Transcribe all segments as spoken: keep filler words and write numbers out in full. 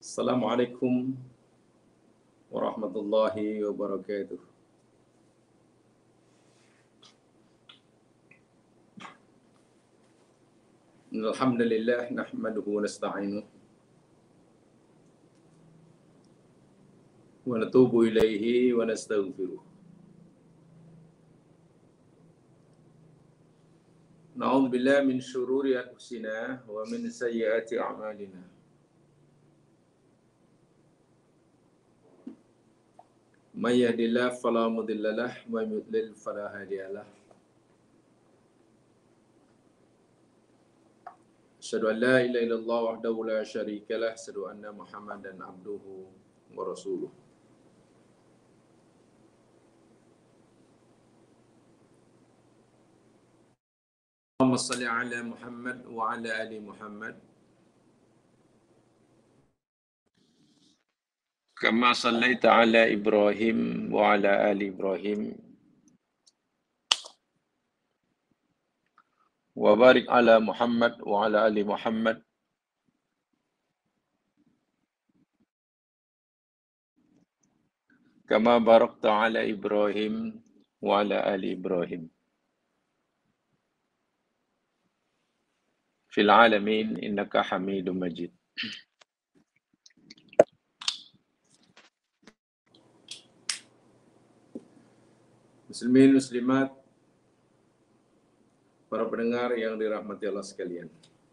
Assalamualaikum warahmatullahi wabarakatuh. Alhamdulillah nahmaduhu wa nasta'inuhu wa natubu ilaihi wa nastaghfiruh. Na'udzu billahi min syururi anfusina wa min sayyiati a'malina. May yahdihillahu fala mudilla lahu wa may yudlil fala hadiya lahu. Asyhadu an la ilaha illallah wahdahu la syarika lah, asyhadu anna Muhammadan abduhu wa rasuluh. Allahumma shalli ala Muhammad wa ala ali Muhammad kama shallaita ala Ibrahim wa ala ali Ibrahim wa barik ala Muhammad wa ala ali Muhammad kama barakta ala Ibrahim wa ala ali Ibrahim fil alamin innaka Hamidum Majid. Muslimin muslimat, para pendengar yang dirahmati Allah sekalian.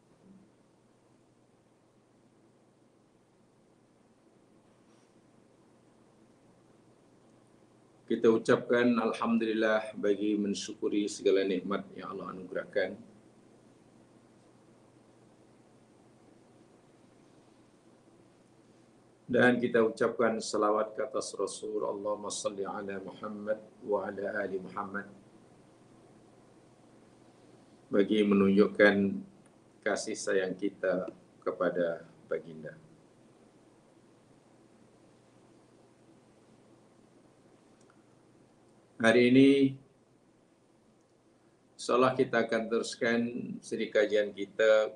Kita ucapkan alhamdulillah bagi mensyukuri segala nikmat yang Allah anugerahkan. Dan kita ucapkan salawat ke atas Rasul, Allahumma salli ala Muhammad wa ala ali Muhammad, bagi menunjukkan kasih sayang kita kepada baginda. Hari ini insyaallah kita akan teruskan seri kajian kita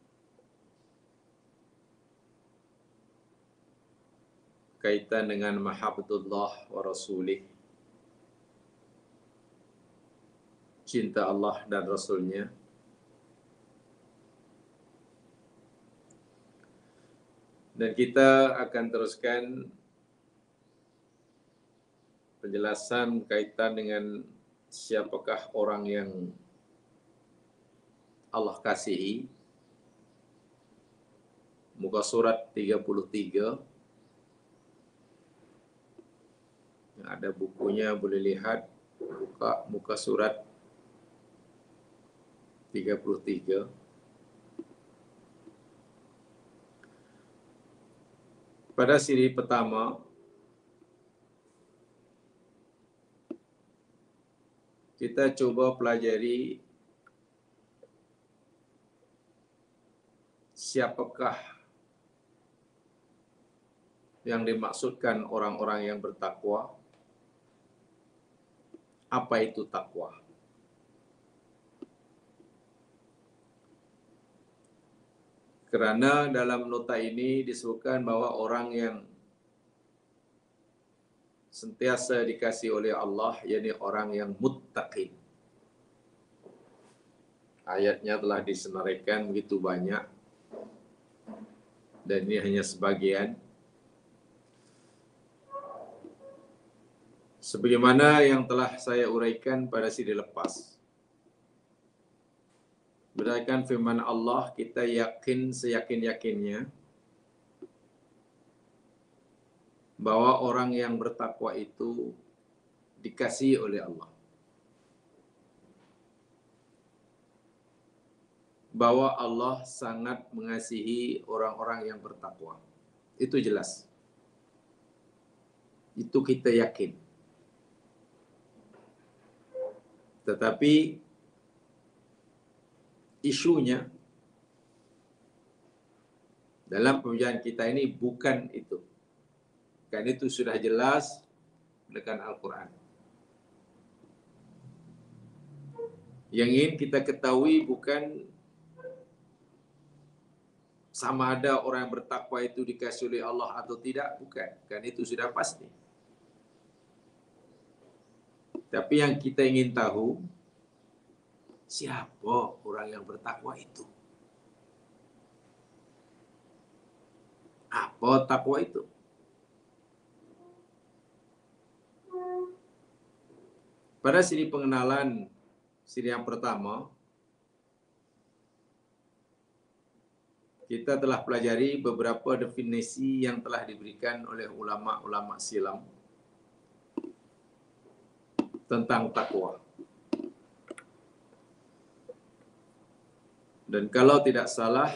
kaitan dengan mahabbatullah wa rasulih, cinta Allah dan Rasulnya. Dan kita akan teruskan penjelasan kaitan dengan siapakah orang yang Allah kasihi. Muka surat tiga puluh tiga. Yang ada bukunya boleh lihat, buka muka surat tiga puluh tiga. Pada siri pertama, kita coba pelajari siapakah yang dimaksudkan orang-orang yang bertakwa. Apa itu takwa? Kerana dalam nota ini disebutkan bahwa orang yang sentiasa dikasihi oleh Allah, yakni orang yang muttaqin. Ayatnya telah disenaraikan begitu banyak, dan ini hanya sebagian. Sebagaimana yang telah saya uraikan pada siri lepas, berdasarkan firman Allah, kita yakin seyakin-yakinnya bahwa orang yang bertakwa itu dikasihi oleh Allah. Bahwa Allah sangat mengasihi orang-orang yang bertakwa. Itu jelas. Itu kita yakin. Tetapi isunya dalam pembicaraan kita ini bukan itu. Karena itu sudah jelas dengan Al-Quran. Yang ingin kita ketahui bukan sama ada orang yang bertakwa itu dikasih oleh Allah atau tidak, bukan. Kan itu sudah pasti. Tapi yang kita ingin tahu, siapa orang yang bertakwa itu? Apa takwa itu? Pada siri pengenalan, siri yang pertama, kita telah pelajari beberapa definisi yang telah diberikan oleh ulama-ulama silam tentang takwa. Dan kalau tidak salah,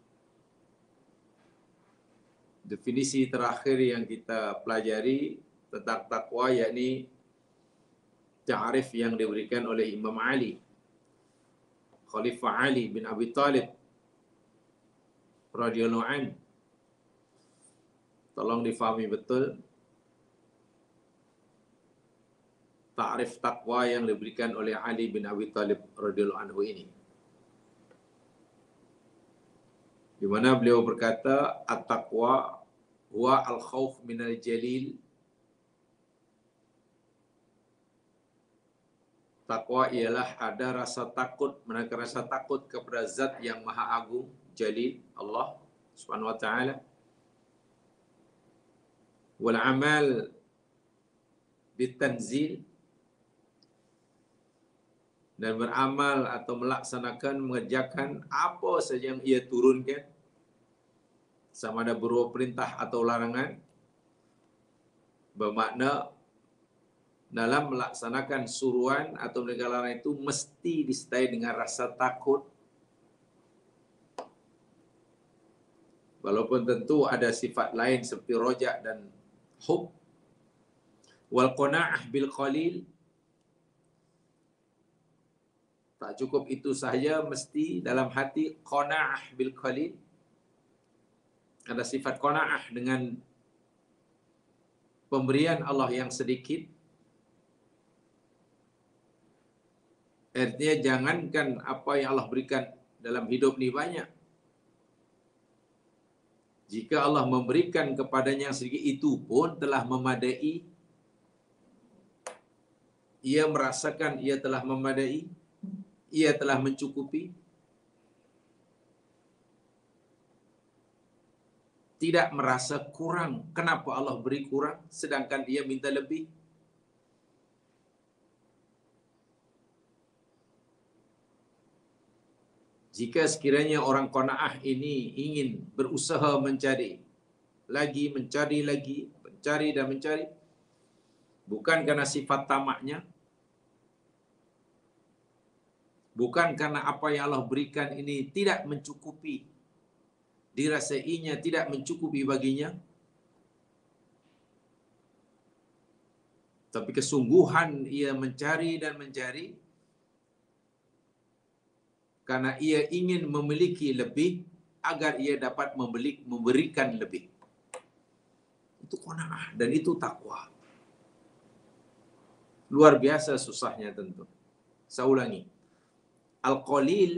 definisi terakhir yang kita pelajari tentang takwa yakni ta'arif yang diberikan oleh Imam Ali, Khalifah Ali bin Abi Talib radhiyallahu anhu. Tolong difahami betul ta'arif takwa yang diberikan oleh Ali bin Abi Talib radhiyallahu anhu ini. Di mana beliau berkata, at-taqwa huwa al-khauf minal jalil. Takwa ialah ada rasa takut, menangkan rasa takut kepada zat yang maha agung, jalil, Allah subhanahu wa ta'ala. Wal amal bitanzil, dan beramal atau melaksanakan, mengerjakan apa saja yang ia turunkan, sama ada berupa perintah atau larangan. Bermakna dalam melaksanakan suruhan atau meninggalkan larangan itu mesti disertai dengan rasa takut. Walaupun tentu ada sifat lain seperti rojak dan hub. Wal qana'ah bil qalil, tak cukup itu sahaja, mesti dalam hati qana'ah bil qalil. Ada sifat qana'ah dengan pemberian Allah yang sedikit. Artinya jangankan apa yang Allah berikan dalam hidup ni banyak. Jika Allah memberikan kepadanya yang sedikit itu pun telah memadai. Ia merasakan ia telah memadai. Ia telah mencukupi. Tidak merasa kurang. Kenapa Allah beri kurang sedangkan dia minta lebih? Jika sekiranya orang qanaah ini ingin berusaha mencari lagi, mencari lagi, mencari dan mencari, bukan karena sifat tamaknya, bukan karena apa yang Allah berikan ini tidak mencukupi, dirasainya tidak mencukupi baginya, tapi kesungguhan ia mencari dan mencari karena ia ingin memiliki lebih agar ia dapat membeli, memberikan lebih. Itu qanaah dan itu takwa. Luar biasa susahnya tentu. Saya ulangi. Al-qalil,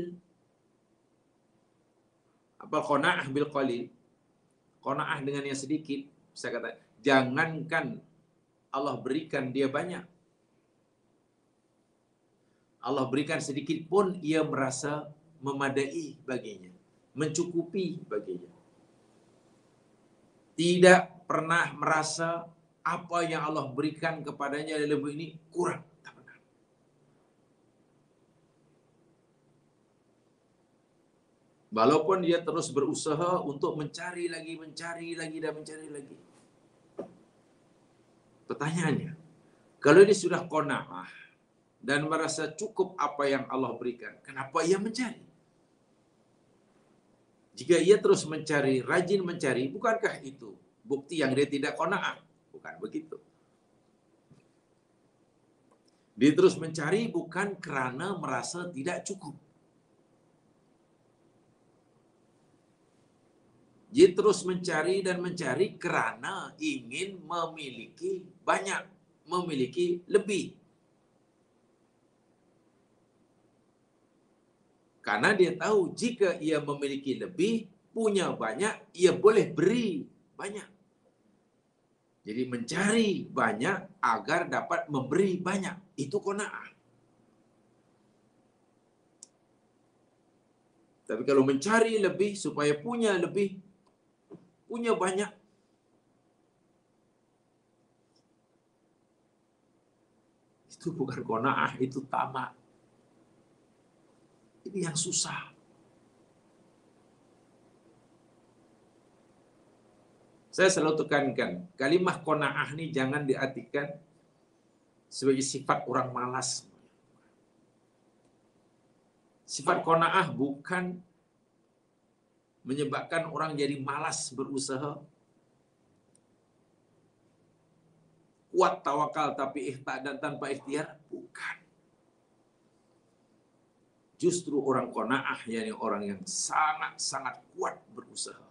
apa qanaah bil qalil? Qanaah dengan yang sedikit. Saya kata, jangankan Allah berikan dia banyak. Allah berikan sedikit pun ia merasa memadai baginya, mencukupi baginya. Tidak pernah merasa apa yang Allah berikan kepadanya lebih ini kurang. Tak pernah. Walaupun dia terus berusaha untuk mencari lagi, mencari lagi dan mencari lagi. Pertanyaannya, kalau dia sudah qanaah dan merasa cukup apa yang Allah berikan, kenapa ia mencari? Jika ia terus mencari, rajin mencari, bukankah itu bukti yang dia tidak qanaah? Bukan begitu. Dia terus mencari bukan kerana merasa tidak cukup. Dia terus mencari dan mencari kerana ingin memiliki banyak, memiliki lebih. Karena dia tahu jika ia memiliki lebih, punya banyak, ia boleh beri banyak. Jadi mencari banyak agar dapat memberi banyak. Itu qanaah. Tapi kalau mencari lebih supaya punya lebih, punya banyak, itu bukan qanaah, itu tamak. Ini yang susah. Saya selalu tekankan, kalimah qanaah ini jangan diartikan sebagai sifat orang malas. Sifat qanaah bukan menyebabkan orang jadi malas berusaha, kuat tawakal tapi ikhtiar dan tanpa ikhtiar, bukan. Justru orang qanaah, yakni orang yang sangat-sangat kuat berusaha.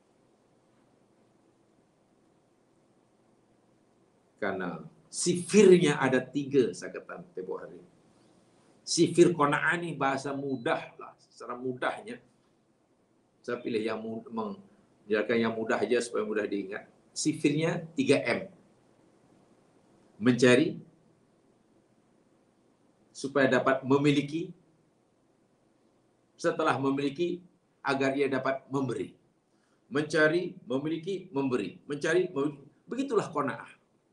Karena sifirnya ada tiga, saya kata tempoh hari. Sifir qanaah ini bahasa mudah lah, secara mudahnya. Saya pilih yang menjelaskan yang mudah aja supaya mudah diingat. Sifirnya tiga M. Mencari supaya dapat memiliki, setelah memiliki agar ia dapat memberi. Mencari, memiliki, memberi. Mencari, memiliki. Begitulah qanaah.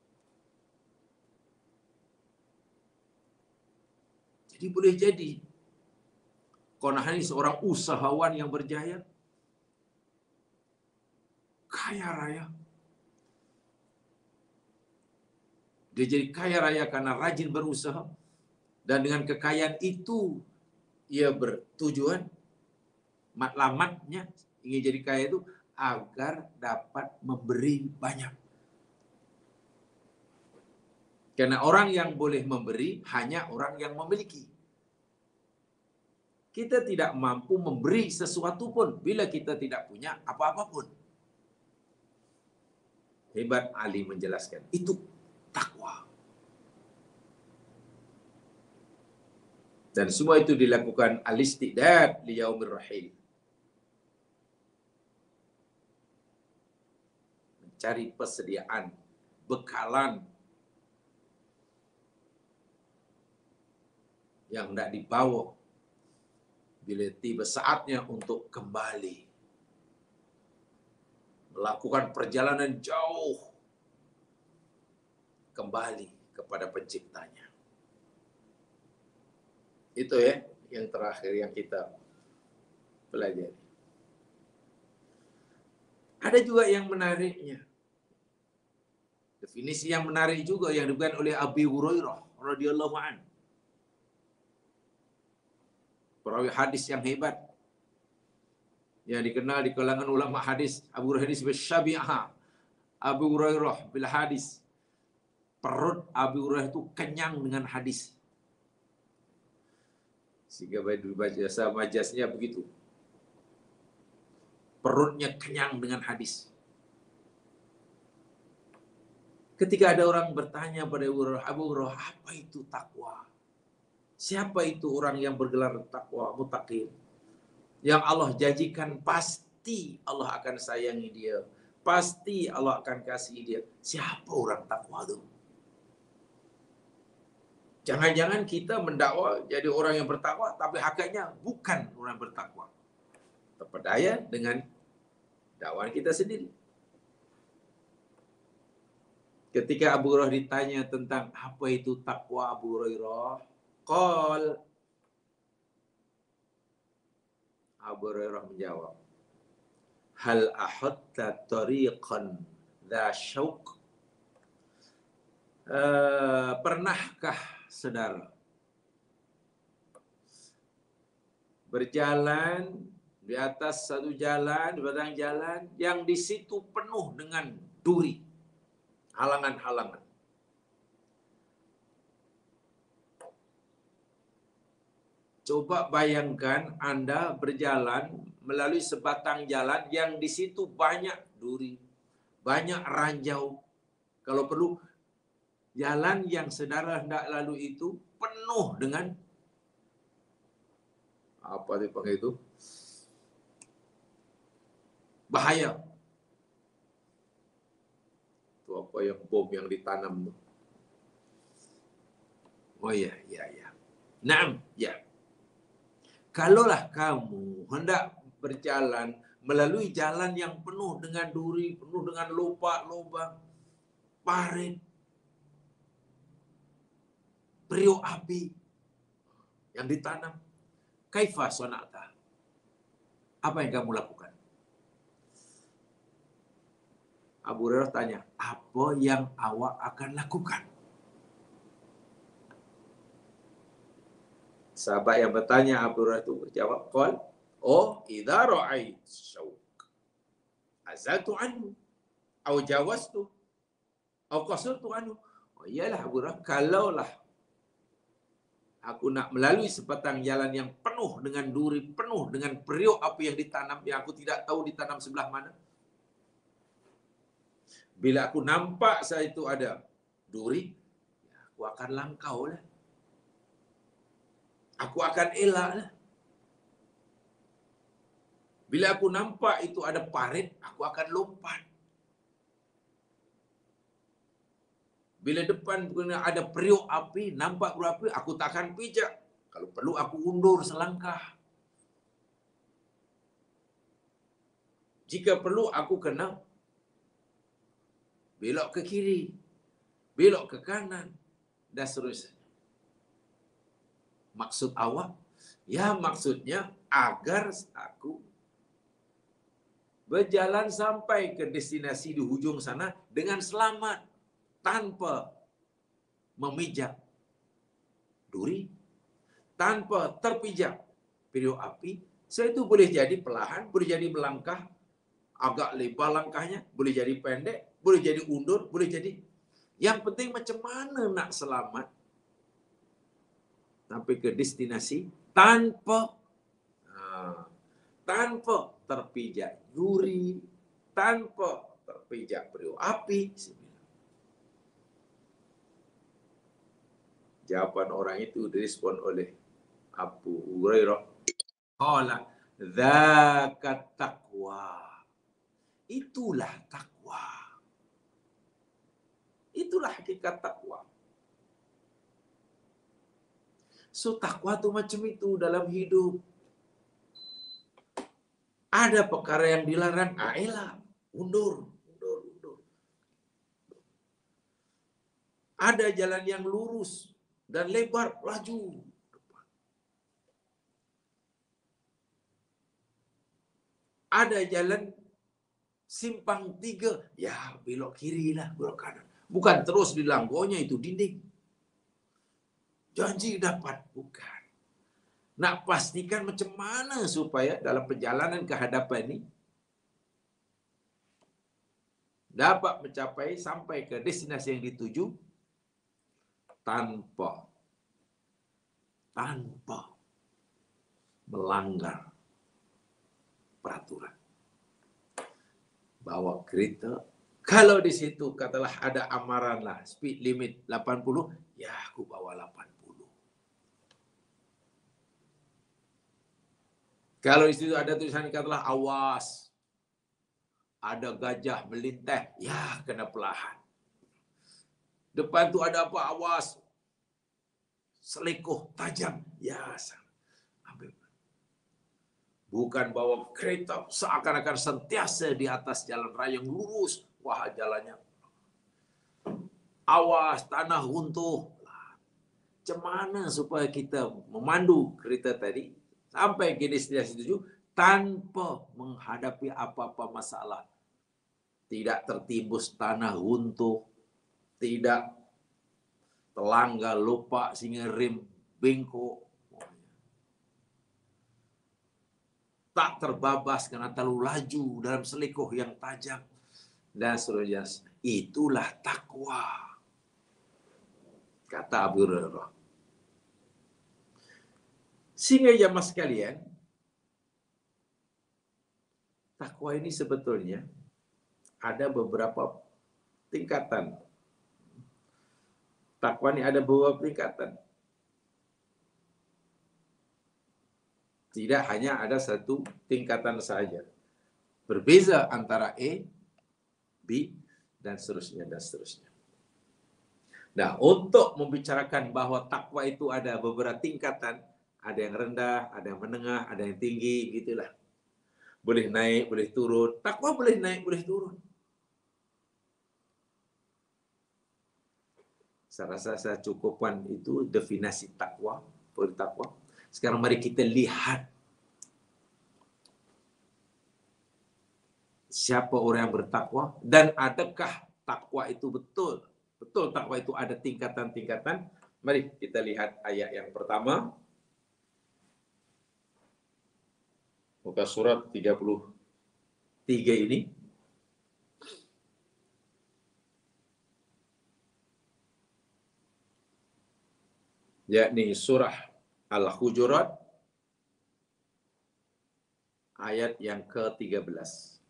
Jadi boleh jadi qanaah ini seorang usahawan yang berjaya, kaya raya. Dia jadi kaya raya karena rajin berusaha, dan dengan kekayaan itu ia bertujuan, matlamatnya ingin jadi kaya itu agar dapat memberi banyak. Karena orang yang boleh memberi hanya orang yang memiliki. Kita tidak mampu memberi sesuatu pun bila kita tidak punya apa-apa pun. Hebat Ali menjelaskan, itu takwa. Dan semua itu dilakukan al-istidad li yaumir rahil. Mencari persediaan, bekalan yang tidak dibawa bila tiba saatnya untuk kembali melakukan perjalanan jauh kembali kepada penciptanya. Itu ya yang terakhir yang kita pelajari. Ada juga yang menariknya. Definisi yang menarik juga yang diberikan oleh Abi Hurairah radhiyallahu anhu. Perawi hadis yang hebat, yang dikenal di kalangan ulama hadis, Abu Hurairah sebagai syabi'ah. Abu Hurairah bil hadis. Perut Abu Hurairah itu kenyang dengan hadis. Sehingga bahasa majasnya begitu. Perutnya kenyang dengan hadis. Ketika ada orang bertanya pada Abu Hurairah, Abu Hurairah, apa itu takwa? Siapa itu orang yang bergelar takwa, muttaqin? Yang Allah janjikan pasti Allah akan sayangi dia. Pasti Allah akan kasih dia. Siapa orang takwa itu? Jangan-jangan kita mendakwa jadi orang yang bertakwa, tapi hakikatnya bukan orang bertakwa. Terpedaya dengan dakwaan kita sendiri. Ketika Abu Hurairah ditanya tentang apa itu takwa, Abu Hurairah qol, Abu Hurairah menjawab, hal ahatta tariqan dha syauq, uh, pernahkah saudara berjalan di atas satu jalan, di batang jalan yang di situ penuh dengan duri, halangan-halangan. Coba bayangkan Anda berjalan melalui sebatang jalan yang di situ banyak duri, banyak ranjau. Kalau perlu, jalan yang saudara hendak lalu itu penuh dengan apa dipanggil itu? bahaya. Itu apa yang bom yang ditanam tu? Oh ya, ya, ya. Naam, ya. Kalaulah kamu hendak berjalan melalui jalan yang penuh dengan duri, penuh dengan lopak, lubang, parit, periuk api yang ditanam, kaifa sonata? Apa yang kamu lakukan? Abu Hurairah tanya, apa yang awak akan lakukan? Sahabat yang bertanya, Abu Hurairah itu berjawab, qal, oh, idza ra'ait syauq azaltu anhu atau jawaztu atau qasurtu anhu. Oh iyalah Abu Hurairah, kalaulah aku nak melalui sebatang jalan yang penuh dengan duri, penuh dengan periuk api yang ditanam, yang aku tidak tahu ditanam sebelah mana. Bila aku nampak saya itu ada duri, aku akan langkau lah. Aku akan elak lah. Bila aku nampak itu ada parit, aku akan lompat. Bila depan ada periuk api, nampak berapi, aku tak akan pijak. Kalau perlu aku undur selangkah. Jika perlu aku kena belok ke kiri, belok ke kanan, dan seterusnya. Maksud awak? Ya maksudnya agar aku berjalan sampai ke destinasi di hujung sana dengan selamat, tanpa memijak duri, tanpa terpijak periuk api. Saya itu boleh jadi perlahan, boleh jadi melangkah, agak lebar langkahnya, boleh jadi pendek, boleh jadi undur, boleh jadi. Yang penting macam mana nak selamat sampai ke destinasi tanpa ha, tanpa terpijak duri, tanpa terpijak periuk api. Jawapan orang itu direspon oleh Abu Hurairah. Qala dzaka taqwa. Itulah takwa. Itulah hakikat takwa. So takwa tu macam itu dalam hidup. Ada perkara yang dilarang, ah elak, undur, undur, undur. Ada jalan yang lurus dan lebar, laju. Ada jalan simpang tiga, ya belok kiri lah, belok kanan. Bukan terus dilanggonya itu dinding. Janji dapat, bukan. Nak pastikan macam mana supaya dalam perjalanan ke hadapan ini dapat mencapai sampai ke destinasi yang dituju tanpa tanpa melanggar peraturan. Bawa kereta, kalau di situ katalah ada amaran lah speed limit lapan puluh, ya aku bawa lapan puluh. Kalau di situ ada tulisan katalah awas, ada gajah melintas, ya kena perlahan. Depan tu ada apa, awas, selekoh tajam, ya ambil. Bukan bawa kereta seakan-akan sentiasa di atas jalan raya yang lurus, wah jalannya awas, tanah runtuh. Macam mana supaya kita memandu kereta tadi sampai ke destinasi tuju tanpa menghadapi apa-apa masalah. Tidak tertimbus tanah runtuh, tidak terlanggar lopak sehingga rem bengkok, tak terbabas karena terlalu laju dalam selekoh yang tajam, dan seterusnya. Itulah takwa, kata Abu Hurairah. Sehingga jamaah sekalian, takwa ini sebetulnya ada beberapa tingkatan. Takwa ini ada beberapa tingkatan. Tidak hanya ada satu tingkatan saja. Berbeza antara A, B, dan seterusnya, dan seterusnya. Nah, untuk membicarakan bahwa takwa itu ada beberapa tingkatan, ada yang rendah, ada yang menengah, ada yang tinggi, gitulah. Boleh naik, boleh turun. Takwa boleh naik, boleh turun. Saya rasa saya cukupkan itu definisi takwa, bertakwa. Sekarang mari kita lihat siapa orang yang bertakwa dan adakah takwa itu betul. Betul takwa itu ada tingkatan-tingkatan. Mari kita lihat ayat yang pertama. Muka surat tiga puluh tiga ini. Yakni surah Al-Hujurat ayat yang ke tiga belas.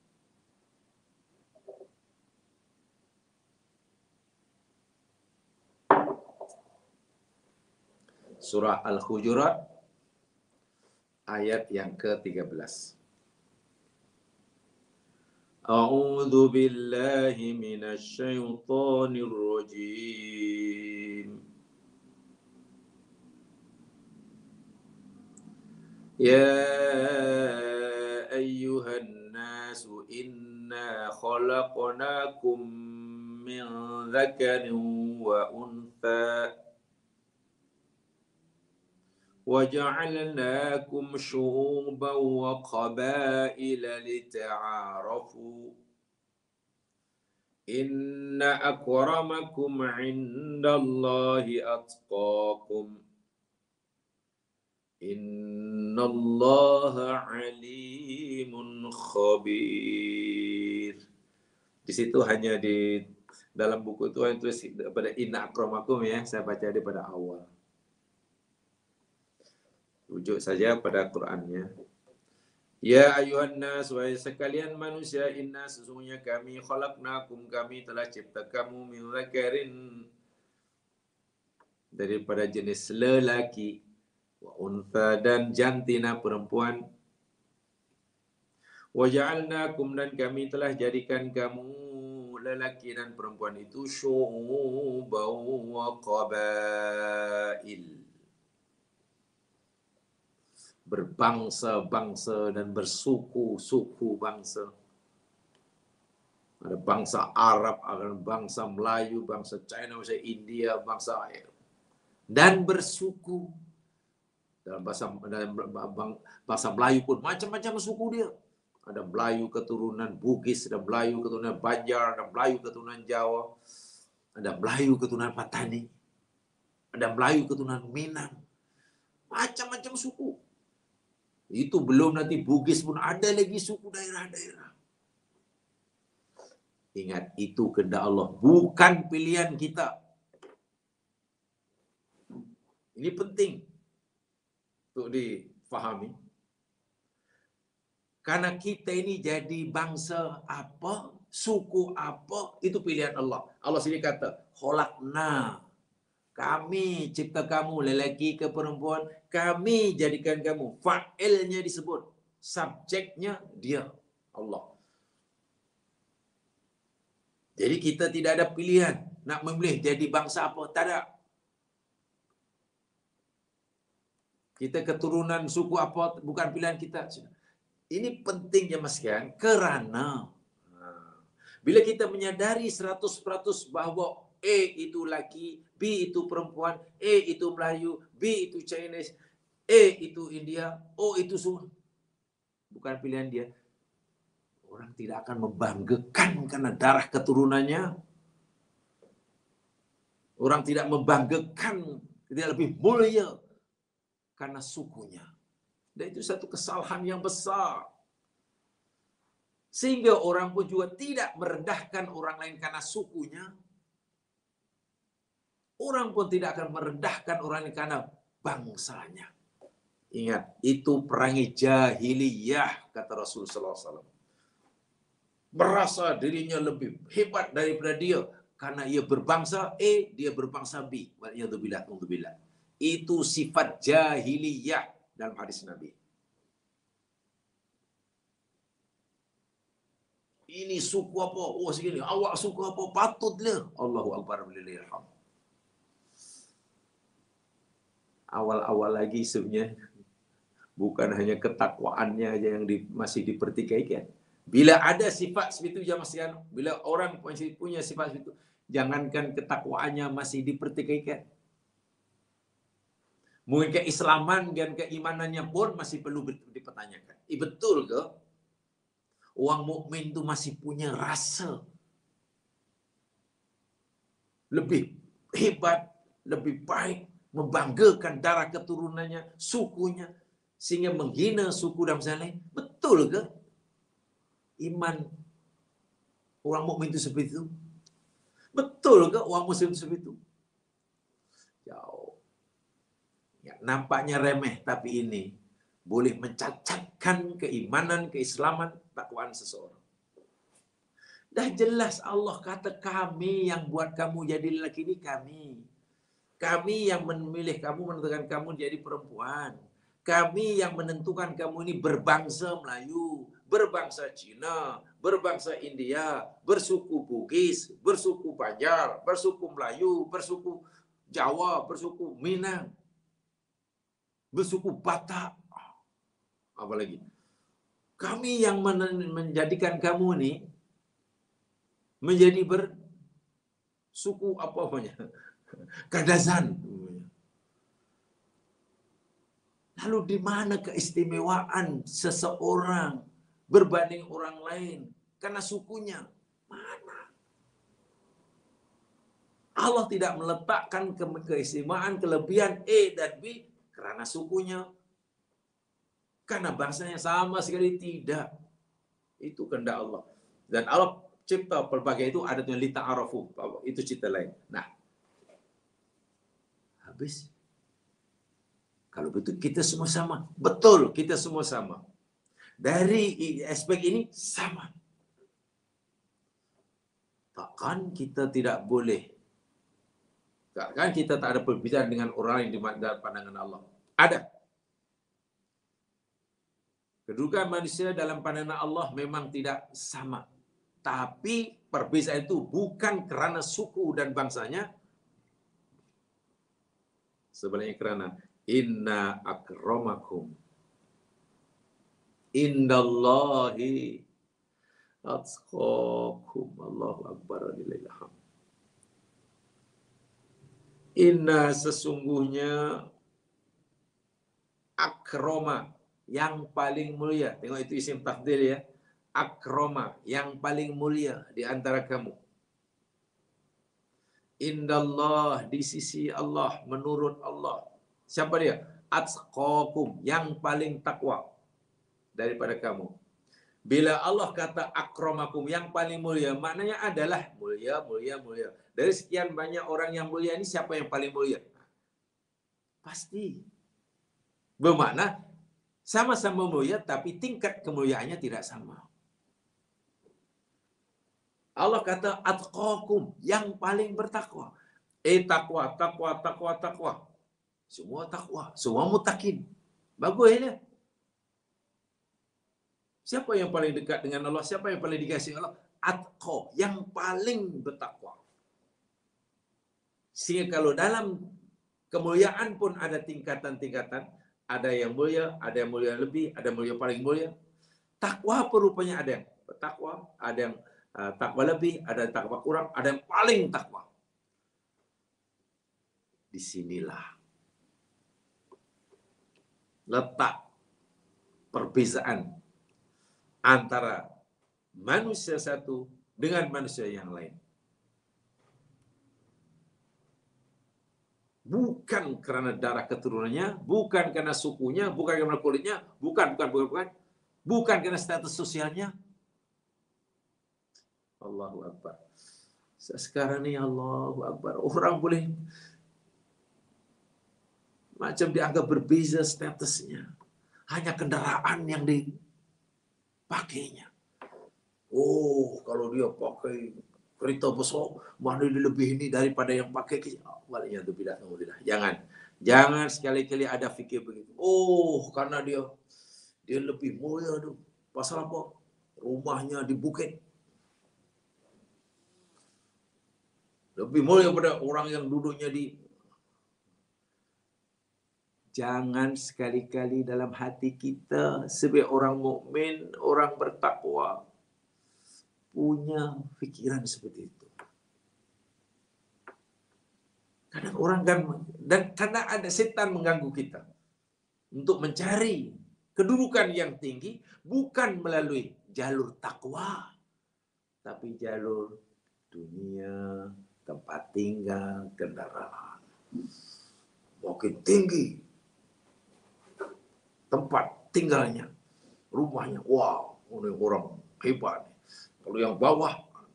Surah Al-Hujurat ayat yang ke tiga belas. A'udzu billahi minasy syaithanir rajim. Ya ayyuhan nasu inna khalaqnakum min dzakarin wa untha وَجَعَلْنَاكُمْ شُعُوبًا وَقَبَائِلَ لِتَعَارَفُوا إِنَّ أَكْرَمَكُمْ عِندَ اللَّهِ أَتْقَاكُمْ إِنَّ اللَّهَ عَلِيمٌ خَبِيرٌ. Di situ hanya di dalam buku itu itu pada inna akramakum ya, saya baca di pada awal. Rujuk saja pada Qur'annya. Ya ayuhan nas, wahai sekalian manusia, inna sesungguhnya kami khalaqnakum, kami telah cipta kamu min dzakarin daripada jenis lelaki, wa untha dan jantina perempuan, wa ja'alnakum dan kami telah jadikan kamu lelaki dan perempuan itu syu'uban wa qabail, berbangsa-bangsa dan bersuku-suku bangsa. Ada bangsa Arab, ada bangsa Melayu, bangsa China, bangsa India, bangsa air. Dan bersuku. Dalam bahasa dalam bahasa Melayu pun macam-macam suku dia. Ada Melayu keturunan Bugis, ada Melayu keturunan Banjar, ada Melayu keturunan Jawa, ada Melayu keturunan Patani, ada Melayu keturunan Minang. Macam-macam suku. Itu belum nanti Bugis pun ada lagi suku daerah-daerah. Ingat, itu kehendak Allah, bukan pilihan kita. Ini penting untuk difahami. Karena kita ini jadi bangsa apa, suku apa, itu pilihan Allah. Allah sendiri kata, khalaqna. Kami cipta kamu lelaki ke perempuan, kami jadikan kamu. Fa'ilnya disebut, subjeknya dia, Allah. Jadi kita tidak ada pilihan nak memilih jadi bangsa apa, tak ada. Kita keturunan suku apa, bukan pilihan kita. Ini pentingnya mas kan, kerana bila kita menyadari seratus peratus bahawa A itu laki, B itu perempuan, A itu Melayu, B itu Chinese, A itu India, O itu semua. Bukan pilihan dia. Orang tidak akan membanggakan karena darah keturunannya. Orang tidak membanggakan, tidak lebih mulia karena sukunya. Dan itu satu kesalahan yang besar. Sehingga orang pun juga tidak merendahkan orang lain karena sukunya. Orang pun tidak akan merendahkan orang lain karena bangsanya. Ingat, itu perangi jahiliyah, kata Rasulullah sallallahu alaihi wasallam. Merasa dirinya lebih hebat daripada dia karena ia berbangsa A, dia berbangsa B. Waliyadzubillah, waliyadzubillah. Itu sifat jahiliyah dalam hadis Nabi. Ini suku apa? Oh segini. Awak suku apa? Patutlah. Allahu Akbar walillahil hamd. Awal-awal lagi sebenarnya bukan hanya ketakwaannya aja yang di, masih dipertikaikan. Bila ada sifat seperti itu jamaah sekalian, bila orang punya sifat seperti itu, jangankan ketakwaannya masih dipertikaikan. Mungkin keislaman dan keimanannya pun masih perlu dipertanyakan. Eh, betul ke? Orang mukmin itu masih punya rasa lebih hebat, lebih baik, membanggakan darah keturunannya, sukunya, sehingga menghina suku dan bangsa lain. Betul ke? Iman orang mukmin itu seperti itu? Betul ke orang muslim itu seperti itu? Jauh. Ya, nampaknya remeh, tapi ini boleh mencacatkan keimanan, keislaman, takwaan seseorang. Dah jelas Allah kata kami yang buat kamu jadi lelaki ini kami. Kami yang memilih kamu, menentukan kamu jadi perempuan. Kami yang menentukan kamu ini berbangsa Melayu, berbangsa Cina, berbangsa India, bersuku Bugis, bersuku Banjar, bersuku Melayu, bersuku Jawa, bersuku Minang, bersuku Batak. Apalagi kami yang menjadikan kamu ini menjadi bersuku apa namanya? Kadazan. Lalu di mana keistimewaan seseorang berbanding orang lain karena sukunya? Mana? Allah tidak meletakkan keistimewaan, kelebihan A dan B karena sukunya. Karena bangsanya sama sekali tidak. Itu kehendak Allah. Dan Allah cipta pelbagai itu ada tujuan lita'arafu. Itu cerita lain. Nah, habis. Kalau betul kita semua sama. Betul, kita semua sama. Dari aspek ini sama. Takkan kita tidak boleh. Takkan kita tak ada perbedaan dengan orang yang di pandangan Allah. Ada. Kedudukan manusia dalam pandangan Allah memang tidak sama. Tapi perbedaan itu bukan kerana suku dan bangsanya. Sebenarnya kerana inna akramakum indallahi atqakum. Allahu Akbar walillahil hamd. Inna sesungguhnya akrama yang paling mulia. Tengok itu isim tafdil ya. Akrama yang paling mulia di antara kamu. Indallah di sisi Allah, menurut Allah. Siapa dia? Atqakum yang paling takwa daripada kamu. Bila Allah kata akramakum yang paling mulia, maknanya adalah mulia, mulia, mulia. Dari sekian banyak orang yang mulia ini siapa yang paling mulia? Pasti. Bermakna sama-sama mulia tapi tingkat kemuliaannya tidak sama. Allah kata atqakum yang paling bertakwa. Eh takwa, takwa, takwa, takwa. Semua takwa, semua mutakin. Bagus ya. Siapa yang paling dekat dengan Allah? Siapa yang paling dikasihi Allah? Atqa, yang paling bertakwa. Sehingga kalau dalam kemuliaan pun ada tingkatan-tingkatan, ada yang mulia, ada yang mulia lebih, ada yang mulia paling mulia. Takwa perupanya ada yang bertakwa, ada yang uh, takwa lebih, ada yang takwa kurang, ada yang paling takwa. Disinilah letak perbezaan antara manusia satu dengan manusia yang lain. Bukan karena darah keturunannya, bukan karena sukunya, bukan karena kulitnya, bukan, bukan, bukan, bukan. Bukan karena status sosialnya. Allahu Akbar. Sekarang ni Allahu Akbar. Orang boleh macam dianggap berbeza statusnya. Hanya kendaraan yang dipakainya. Oh, kalau dia pakai kereta besar, mana dia lebih ini daripada yang pakai kecil. Walaynya tu bidah, jangan. Jangan sekali-kali ada fikir begitu. Oh, karena dia dia lebih mulia tu. Pasal apa? Rumahnya di bukit. Lebih mulia daripada orang yang duduknya di... Jangan sekali-kali dalam hati kita sebagai orang mukmin, orang bertakwa punya pikiran seperti itu. Kadang orang kan, dan karena ada setan mengganggu kita untuk mencari kedudukan yang tinggi bukan melalui jalur takwa, tapi jalur dunia, tempat tinggal, kendaraan. Makin tinggi tempat tinggalnya, rumahnya, wow, ini orang hebat. Kalau yang bawah,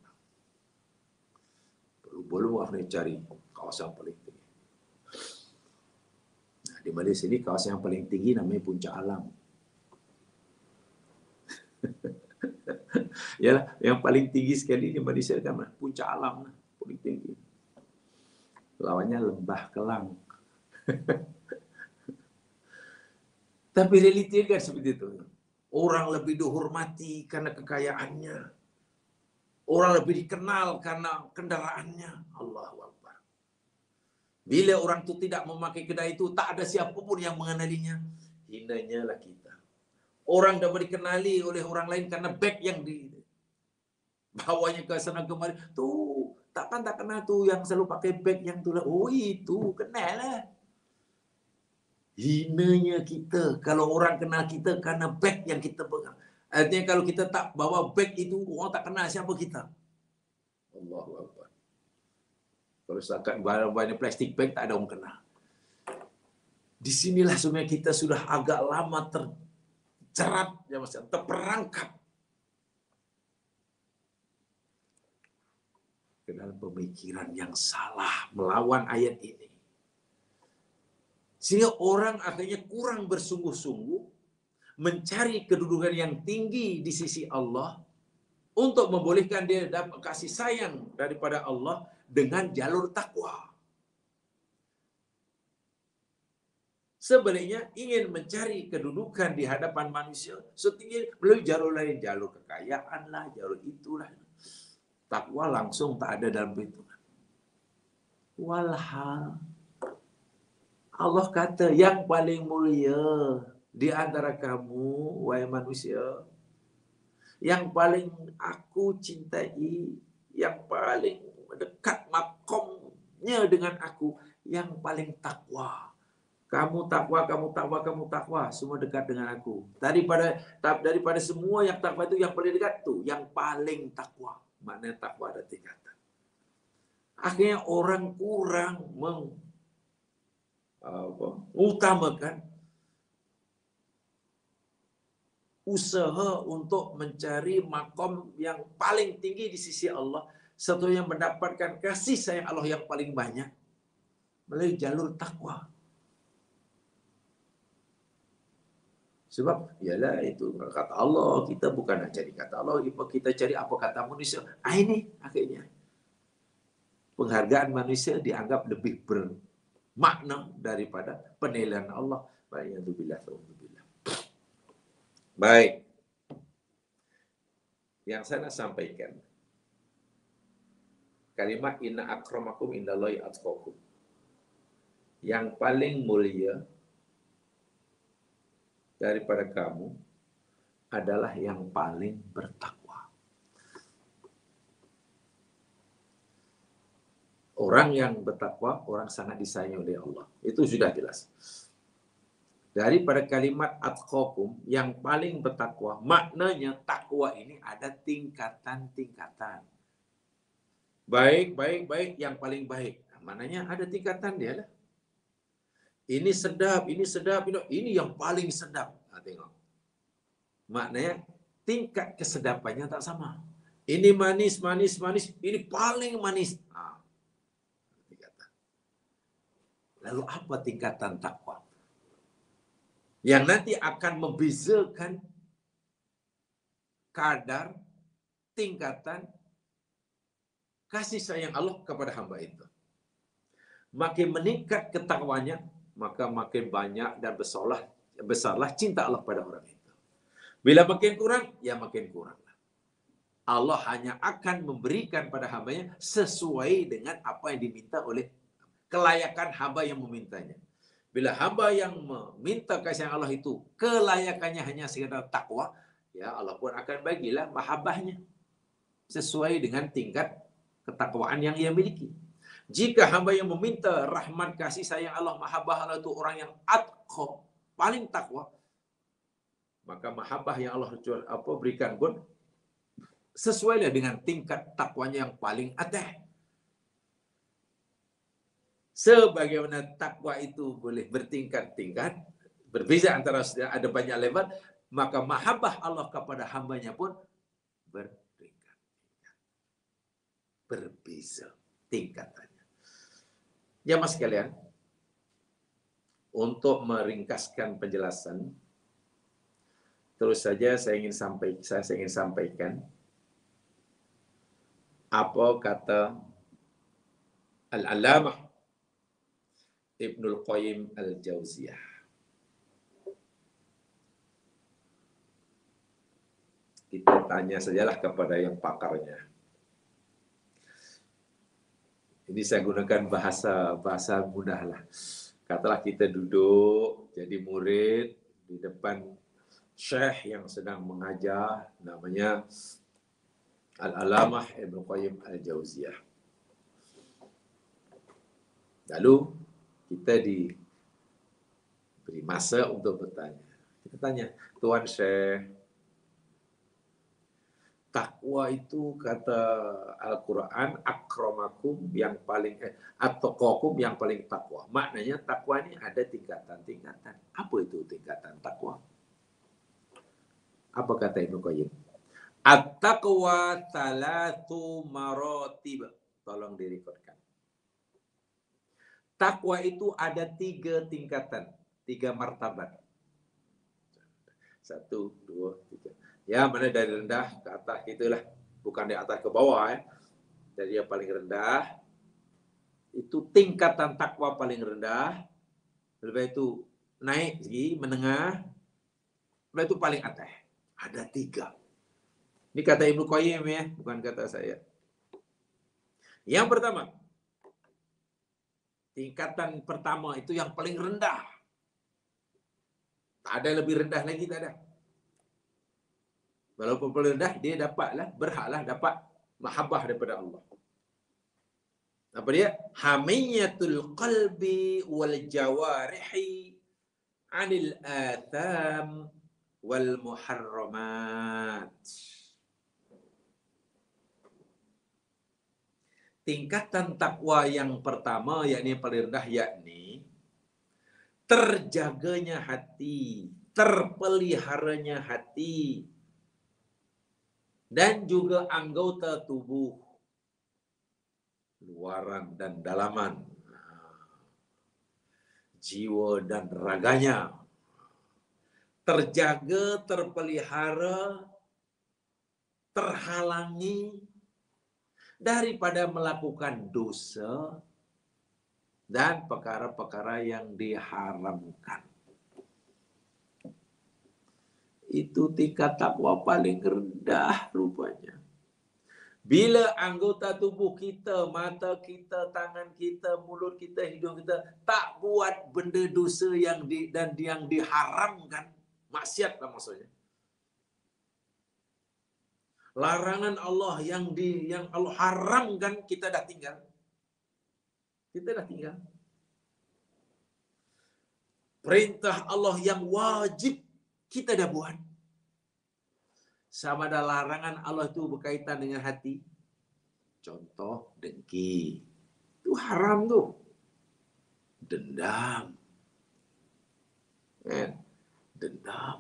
belum apa cari kawasan paling tinggi. Nah, di Malaysia ini kawasan yang paling tinggi namanya Puncak Alam. Yalah, yang paling tinggi sekali di Malaysia kan Puncak Alam, paling tinggi. Lawannya Lembah Kelang. Tapi realitinya kan seperti itu. Orang lebih dihormati karena kekayaannya. Orang lebih dikenal karena kendaraannya. Allahu Akbar. Bila orang itu tidak memakai kedai itu, tak ada siapapun yang mengenalinya. Hinanya lah kita. Orang dapat dikenali oleh orang lain karena beg yang dibawanya ke sana kemari. Tuh, takkan tak kenal tuh yang selalu pakai beg yang tu lah. Oh itu, kenal lah. Hinanya kita kalau orang kenal kita karena beg yang kita pegang. Artinya kalau kita tak bawa beg itu, orang tak kenal siapa kita. Allahu Akbar. Kalau setakat banyak plastik bag, tak ada orang kenal. Disinilah sebenarnya kita sudah agak lama terjerat, ya mas, terperangkap ke dalam pemikiran yang salah melawan ayat ini. Sehingga orang akhirnya kurang bersungguh-sungguh mencari kedudukan yang tinggi di sisi Allah untuk membolehkan dia dapat kasih sayang daripada Allah dengan jalur takwa. Sebaliknya ingin mencari kedudukan di hadapan manusia setinggi melalui jalur lain, jalur kekayaan lah, jalur itulah. Takwa langsung tak ada dalam perhitungan. Walhal Allah kata yang paling mulia di antara kamu, wahai manusia, yang paling aku cintai, yang paling dekat makomnya dengan aku, yang paling takwa. Kamu takwa, kamu takwa, kamu takwa, semua dekat dengan aku. Daripada daripada semua yang takwa itu yang paling dekat tuh, yang paling takwa. Maknanya takwa ada tingkatan. Akhirnya orang kurang meng apa, utamakan usaha untuk mencari makom yang paling tinggi di sisi Allah, satu yang mendapatkan kasih sayang Allah yang paling banyak melalui jalur takwa. Sebab ialah itu kata Allah, kita bukan nak cari kata Allah, kita cari apa kata manusia. Ah, ini akhirnya penghargaan manusia dianggap lebih bermakna daripada penilaian Allah. Baik. Yang saya nak sampaikan, kalimat inna akramakum indallahi atqakum. Yang paling mulia daripada kamu adalah yang paling bertakwa. Orang yang bertakwa, orang sangat disayangi oleh Allah. Itu sudah jelas. Daripada kalimat atqakum, yang paling bertakwa, maknanya takwa ini ada tingkatan-tingkatan. Baik, baik, baik, yang paling baik. Nah, maknanya ada tingkatan dia lah. Ini sedap, ini sedap, ini, ini yang paling sedap. Nah, tengok. Maknanya tingkat kesedapannya tak sama. Ini manis, manis, manis, ini paling manis. Nah, tingkatan. Lalu apa tingkatan takwa? Yang nanti akan membezakan kadar, tingkatan kasih sayang Allah kepada hamba itu. Makin meningkat ketakwanya, maka makin banyak dan besarlah, besarlah cinta Allah pada orang itu. Bila makin kurang, ya makin kurang. Allah hanya akan memberikan pada hambanya sesuai dengan apa yang diminta oleh kelayakan hamba yang memintanya. Bila hamba yang meminta kasih Allah itu kelayakannya hanya sekadar takwa, ya Allah pun akan bagilah mahabbahnya sesuai dengan tingkat ketakwaan yang ia miliki. Jika hamba yang meminta rahmat kasih sayang Allah, mahabbah Allah itu orang yang atqa, paling takwa, maka mahabbah yang Allah apa berikan pun sesuailah dengan tingkat takwanya yang paling atas. Sebagaimana takwa itu boleh bertingkat-tingkat, berbeza antara ada banyak level, maka mahabbah Allah kepada hambanya pun bertingkat, berbeza tingkatannya. Jamaah sekalian, untuk meringkaskan penjelasan, terus saja saya ingin sampaikan, saya ingin sampaikan apa kata Al-Allamah Ibnul Qayyim Al-Jauziyah. Kita tanya sajalah kepada yang pakarnya. Ini saya gunakan bahasa bahasa mudah lah. Katalah kita duduk jadi murid di depan syekh yang sedang mengajar, namanya Al-Allamah Ibnu Qayyim Al-Jauziyah. Lalu kita diberi masa untuk bertanya. Kita tanya, Tuan Syekh, takwa itu kata Al-Quran, akramakum yang paling, eh, atqakum yang paling takwa. Maknanya takwa ini ada tingkatan-tingkatan. Apa itu tingkatan takwa? Apa kata Ibnu Qayyim? At-taqwa thalathu maratib. Tolong direkodkan. Takwa itu ada tiga tingkatan, tiga martabat. Satu, dua, tiga. Ya, mana dari rendah ke atas itulah, bukan dari atas ke bawah ya. Dari yang paling rendah itu tingkatan takwa paling rendah. Lepas itu naik lagi menengah. Lepas itu paling atas. Ada tiga. Ini kata Ibnu Qayyim ya, bukan kata saya. Yang pertama, tingkatan pertama itu yang paling rendah. Tak ada lebih rendah lagi, tak ada. Walaupun paling rendah, dia dapatlah, berhaklah dapat mahabbah daripada Allah. Apa dia? Hamiyatul qalbi wal jawarihi anil atham wal muharramat. Tingkatan takwa yang pertama, yakni yang paling rendah, yakni terjaganya hati, terpeliharanya hati, dan juga anggota tubuh, luaran dan dalaman, jiwa dan raganya, terjaga, terpelihara, terhalangi daripada melakukan dosa dan perkara-perkara yang diharamkan. Itu tingkat takwa paling rendah rupanya. Bila anggota tubuh kita, mata kita, tangan kita, mulut kita, hidung kita tak buat benda dosa yang di, dan yang diharamkan, maksiat lah maksudnya. Larangan Allah yang di yang Allah haramkan kita dah tinggal. Kita dah tinggal. Perintah Allah yang wajib kita dah buat. Sama ada larangan Allah itu berkaitan dengan hati. Contoh dengki. Itu haram tuh. Dendam. Eh, dendam.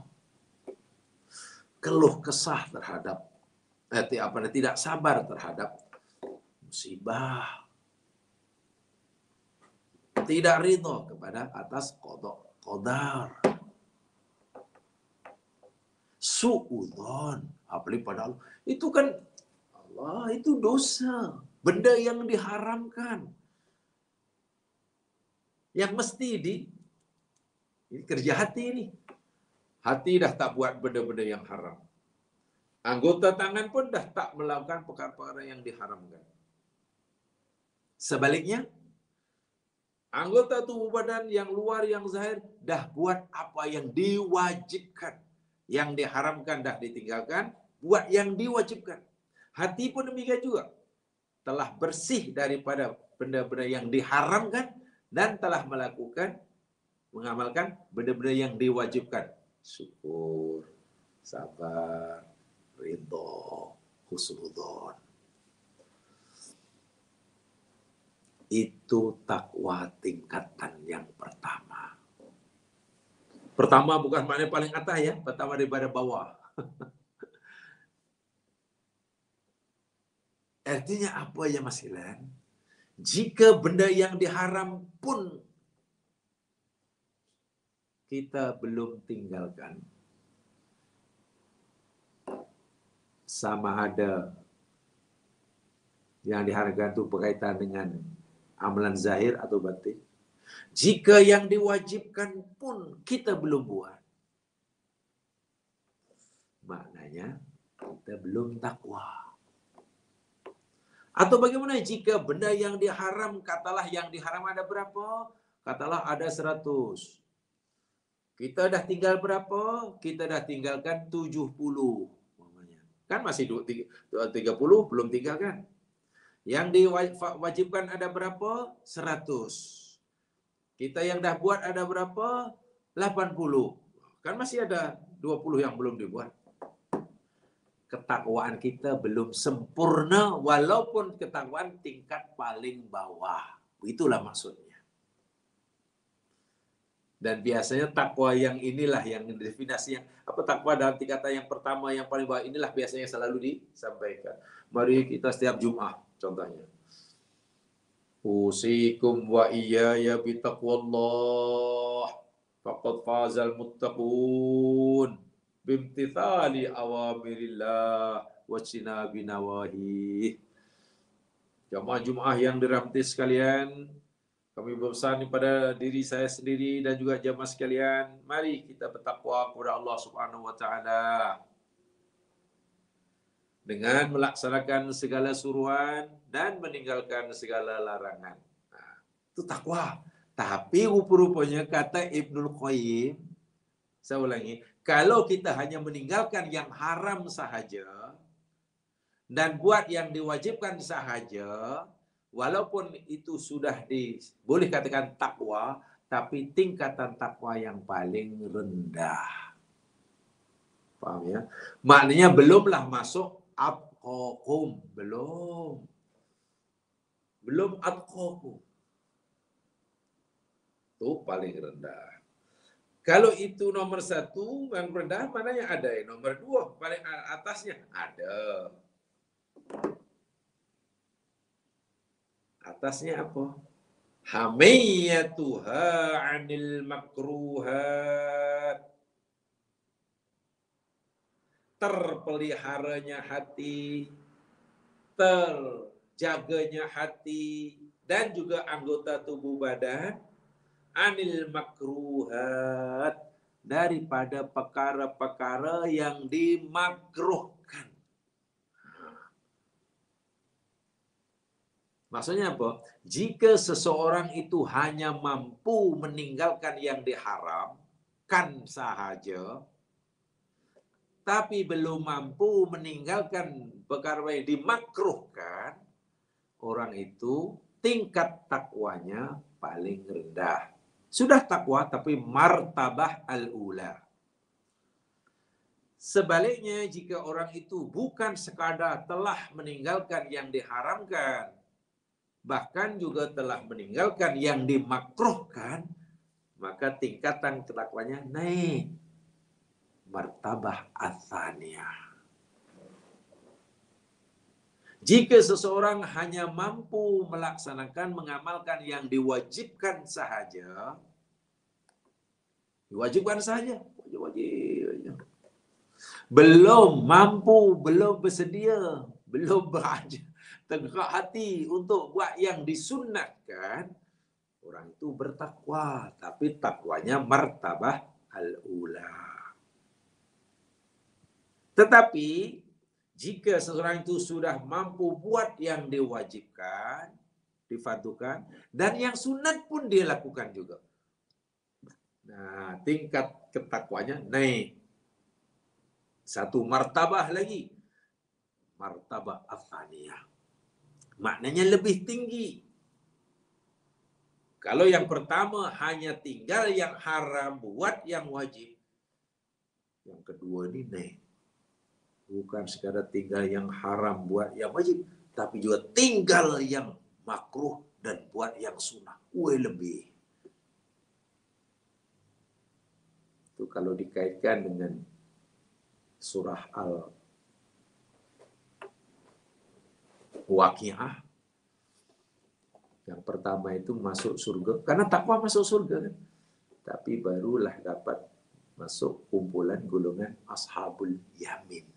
Keluh kesah terhadap eh, apa tidak sabar terhadap musibah. Tidak ridho kepada atas qada qadar. Suudzon, apalagi pada Allah. Itu kan Allah, itu dosa, benda yang diharamkan. Yang mesti di ini kerja hati ini. Hati dah tak buat benda-benda yang haram. Anggota tangan pun dah tak melakukan perkara-perkara yang diharamkan. Sebaliknya, anggota tubuh badan yang luar, yang zahir, dah buat apa yang diwajibkan. Yang diharamkan dah ditinggalkan, buat yang diwajibkan. Hati pun demikian juga. Telah bersih daripada benda-benda yang diharamkan dan telah melakukan, mengamalkan benda-benda yang diwajibkan. Syukur, sabar, ridho, husnudzon. Itu takwa tingkatan yang pertama. Pertama bukan maknanya paling atas ya, pertama daripada bawah. Artinya apa ya Mas Ilan? Jika benda yang diharam pun kita belum tinggalkan, sama ada yang diharamkan itu berkaitan dengan amalan zahir atau batin. Jika yang diwajibkan pun kita belum buat, maknanya kita belum takwa. Atau bagaimana jika benda yang diharam, katalah yang diharam ada berapa? Katalah ada seratus. Kita dah tinggal berapa? Kita dah tinggalkan tujuh puluh. Kan masih tiga puluh belum tinggalkan. Yang diwajibkan ada berapa? seratus. Kita yang dah buat ada berapa? delapan puluh. Kan masih ada dua puluh yang belum dibuat. Ketakwaan kita belum sempurna walaupun ketakwaan tingkat paling bawah. Itulah maksudnya. Dan biasanya takwa yang inilah yang definisi yang apa takwa dalam tingkatan yang pertama yang paling bawah inilah biasanya selalu disampaikan. Mari kita setiap Jumat contohnya. Usikum wa iyaya bitaqwallah faqad fazal muttaqun bimtithali awamirillah wa jinabi nawahi. Jamaah Jumat yang dirahmati sekalian, kami berpesan kepada diri saya sendiri dan juga jamaah sekalian, mari kita bertakwa kepada Allah Subhanahu wa taala dengan melaksanakan segala suruhan dan meninggalkan segala larangan. Nah, itu takwa. Tapi rupa-rupanya kata Ibnul Qayyim, saya ulangi, kalau kita hanya meninggalkan yang haram sahaja dan buat yang diwajibkan sahaja, walaupun itu sudah di, boleh katakan takwa, tapi tingkatan takwa yang paling rendah. Paham ya? Maknanya belumlah masuk atqakum, belum. Belum atqakum. Itu paling rendah. Kalau itu nomor satu, yang rendah mananya ada. Nomor dua, paling atasnya ada. Atasnya apa? Hamiyatuha anil makruhat. Terpeliharanya hati, terjaganya hati, dan juga anggota tubuh badan anil makruhat, daripada perkara-perkara yang dimakruhkan. Maksudnya apa? Jika seseorang itu hanya mampu meninggalkan yang diharamkan sahaja, tapi belum mampu meninggalkan perkara yang dimakruhkan, orang itu tingkat takwanya paling rendah. Sudah takwa tapi martabah al-ula. Sebaliknya jika orang itu bukan sekadar telah meninggalkan yang diharamkan, bahkan juga telah meninggalkan yang dimakruhkan, maka tingkatan ketakwanya naik. Martabah atsaniyah. Jika seseorang hanya mampu melaksanakan, mengamalkan yang diwajibkan sahaja, diwajibkan sahaja, wajib-wajib, belum mampu, belum bersedia, belum berada tegak hati untuk buat yang disunnatkan, orang itu bertakwa, tapi takwanya martabah al-ula. Tetapi Jika seseorang itu sudah mampu buat yang diwajibkan, difardukan, dan yang sunat pun dia lakukan juga. Nah, tingkat ketakwanya naik. Satu martabah lagi. Martabah athaniyah. Maknanya lebih tinggi. Kalau yang pertama hanya tinggal yang haram, buat yang wajib. Yang kedua ini naik. Bukan sekadar tinggal yang haram, buat yang wajib. Tapi juga tinggal yang makruh dan buat yang sunnah. Wih, lebih. Itu kalau dikaitkan dengan surah Al-Waqi'ah. Yang pertama itu masuk surga. Karena takwa masuk surga kan. Tapi barulah dapat masuk kumpulan golongan Ashabul Yamin.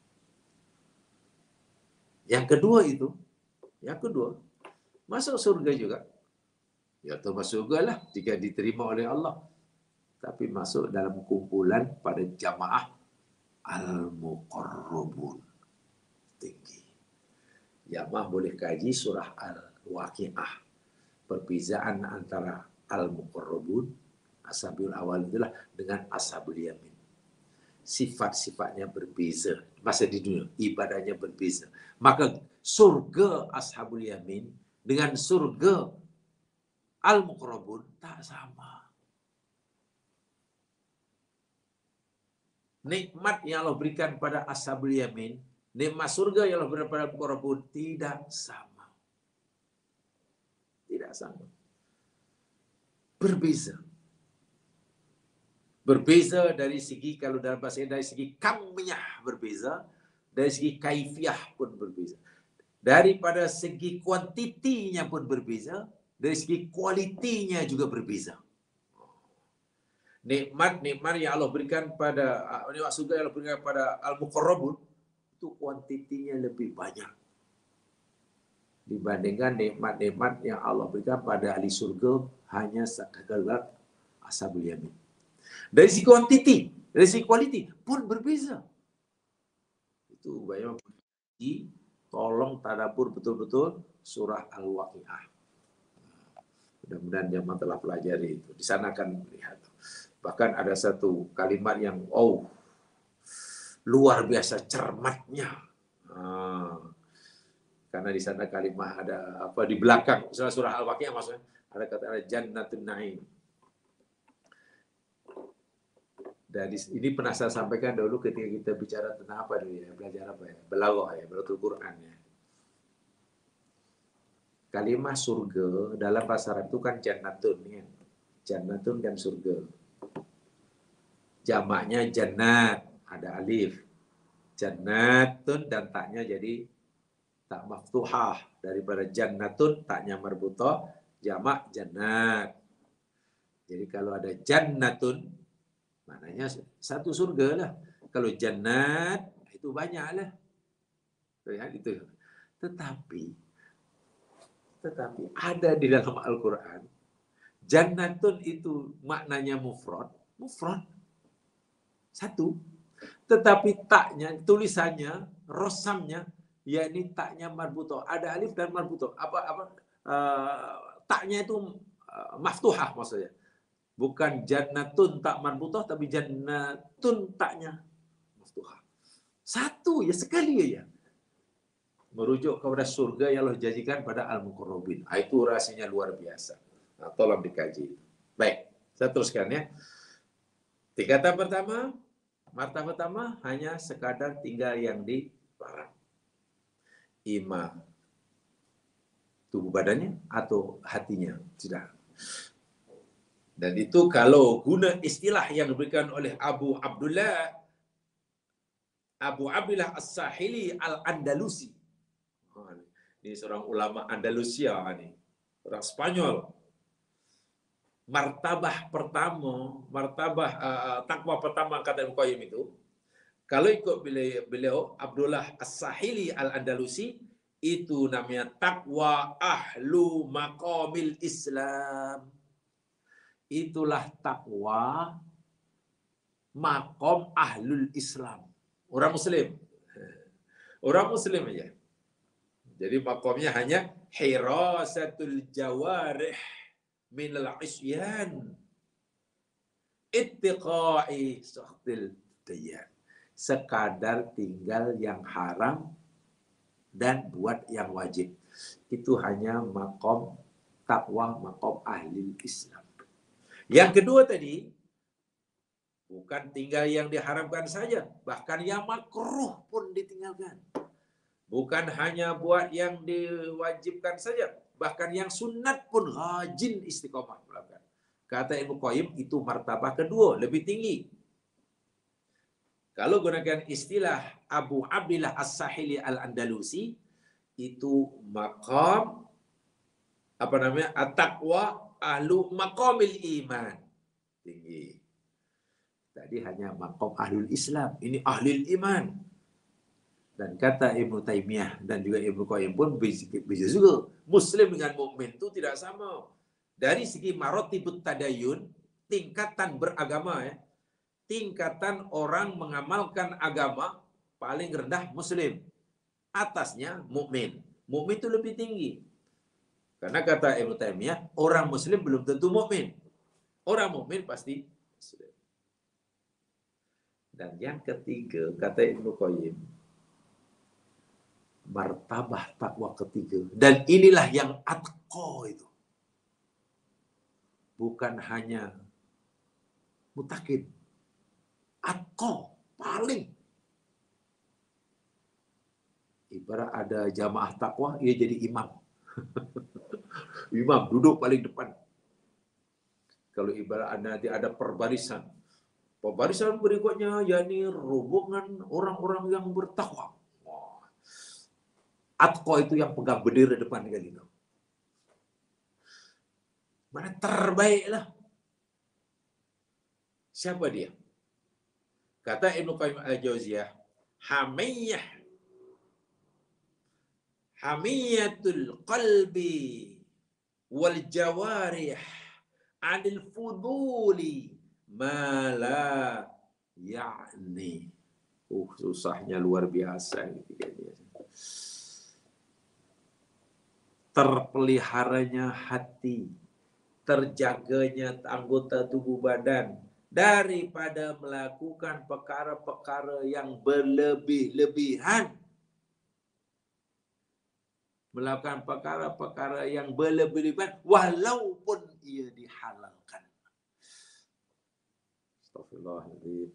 Yang kedua itu, yang kedua, masuk surga juga. Ya, atau masuk surga lah jika diterima oleh Allah. Tapi masuk dalam kumpulan pada jamaah Al-Muqarrabun. Tinggi. Jamaah boleh kaji surah Al-Waqi'ah. Perbezaan antara Al-Muqarrabun, Ashabul awal itulah dengan Ashabul Yamin. Sifat-sifatnya berbeza. Masa di dunia, ibadahnya berbeza. Maka surga Ashabul Yamin dengan surga Al-Muqarrabun tak sama. Nikmat yang Allah berikan pada Ashabul Yamin, nikmat surga yang Allah berikan pada Al-Muqarrabun tidak sama. Tidak sama. Berbeza. Berbeza dari segi, kalau dalam bahasa Indonesia, dari segi kamiyah berbeza, dari segi kaifiah pun berbeza. Daripada segi kuantitinya pun berbeza, dari segi kualitinya juga berbeza. Nikmat-nikmat yang Allah berikan pada, nikmat surga yang Allah berikan pada Al-Muqarrabun, itu kuantitinya lebih banyak dibandingkan nikmat-nikmat yang Allah berikan pada ahli surga hanya sekadar Ashabul Yamin. Dari segi kuantiti, dari segi kualiti pun berbeza. Itu bayang, tolong tadabbur betul-betul surah Al-Waqi'ah. Mudah-mudahan jamaah telah pelajari itu. Di sana akan melihat. Bahkan ada satu kalimat yang oh luar biasa cermatnya. Ah, karena di sana kalimat ada apa di belakang surah surah Al-Waqi'ah maksudnya ada kata ada Jannatun Na'im. Dari ini pernah saya sampaikan dulu ketika kita bicara tentang apa dulu ya, belajar apa ya, belaghah ya, belaghah Quran ya. Kalimat surga dalam bahasa Arab itu kan jannatun ya. Jannatun kan surga. Jamaknya jannat, ada alif. Jannatun dan taknya jadi tak maftuhah, daripada jannatun taknya marbutah, jamak jannat. Jadi kalau ada jannatun maknanya satu surga lah. Kalau jannat itu banyak lah. Ya, gitu. Tetapi tetapi ada di dalam Al-Quran jannatun itu maknanya mufrad, mufrad satu. Tetapi taknya, tulisannya, rosamnya, yakni taknya marbutah. Ada alif dan marbutah. Apa apa uh, taknya itu uh, maftuhah maksudnya. Bukan jannatun tak marbutah, tapi jannatun taknya maftuhah. Satu ya, sekali ya. Merujuk kepada surga yang Allah janjikan pada Al-Muqarrabin. Itu rasanya luar biasa. Nah, tolong dikaji. Baik, saya teruskan ya. Tingkatan pertama, martabat pertama hanya sekadar tinggal yang dilarang. Ima tubuh badannya atau hatinya. Tidak. Dan itu kalau guna istilah yang diberikan oleh Abu Abdullah Abu Abdullah As-Sahili Al-Andalusi. Ini seorang ulama Andalusia ini, orang Spanyol. Martabah pertama, martabah uh, takwa pertama kata Ibnu Qayyim itu, kalau ikut beliau, beliau Abdullah As-Sahili Al-Andalusi, itu namanya takwa ahlu maqamil Islam. Itulah takwa makom ahlul Islam, orang Muslim. Orang Muslim aja. Jadi makomnya hanya hirasatul jawarih minal isyan ittiqai sahtil dayyan. Sekadar tinggal yang haram dan buat yang wajib. Itu hanya makom takwa, makom ahli Islam. Yang kedua tadi, bukan tinggal yang diharamkan saja, bahkan yang makruh pun ditinggalkan. Bukan hanya buat yang diwajibkan saja, bahkan yang sunat pun rajin istiqomah melakukan. Kata Ibnu Qayyim, itu martabah kedua, lebih tinggi. Kalau gunakan istilah Abu Abdillah As-Sahili Al-Andalusi, itu maqam apa namanya? At-taqwa ahlu maqamil iman. Tinggi. Tadi hanya maqam ahlul Islam, ini ahlul iman. Dan kata Ibnu Taimiyah dan juga Ibnu Qayyim pun bisa juga. Muslim dengan mukmin itu tidak sama. Dari segi marotibut tadayun, tingkatan beragama ya, tingkatan orang mengamalkan agama paling rendah Muslim. Atasnya mukmin. Mukmin itu lebih tinggi. Karena kata Ibnu Taimiyah, orang Muslim belum tentu mukmin. Orang mukmin pasti Muslim. Dan yang ketiga, kata Ibnu Qayyim, martabah takwa ketiga. Dan inilah yang atqa itu. Bukan hanya mutakin. Atqa paling. Ibarat ada jamaah takwa, ia jadi imam. Imam duduk paling depan. Kalau ibarat nanti ada perbarisan. Perbarisan berikutnya, yakni rombongan orang-orang yang bertakwa. Atqa itu yang pegang bendera depan kali itu. Mana terbaiklah. Siapa dia? Kata Ibnu Qayyim Al-Jauziyah, hamiyah hamiyatul qalbi wal jawarih anil fuduli ma la ya'ni. Uh, susahnya luar biasa ini. Terpeliharanya hati, terjaganya anggota tubuh badan daripada melakukan perkara-perkara yang berlebih-lebihan. Melakukan perkara-perkara yang berlebih-lebihan walaupun ia dihalalkan. Astagfirullahaladzim.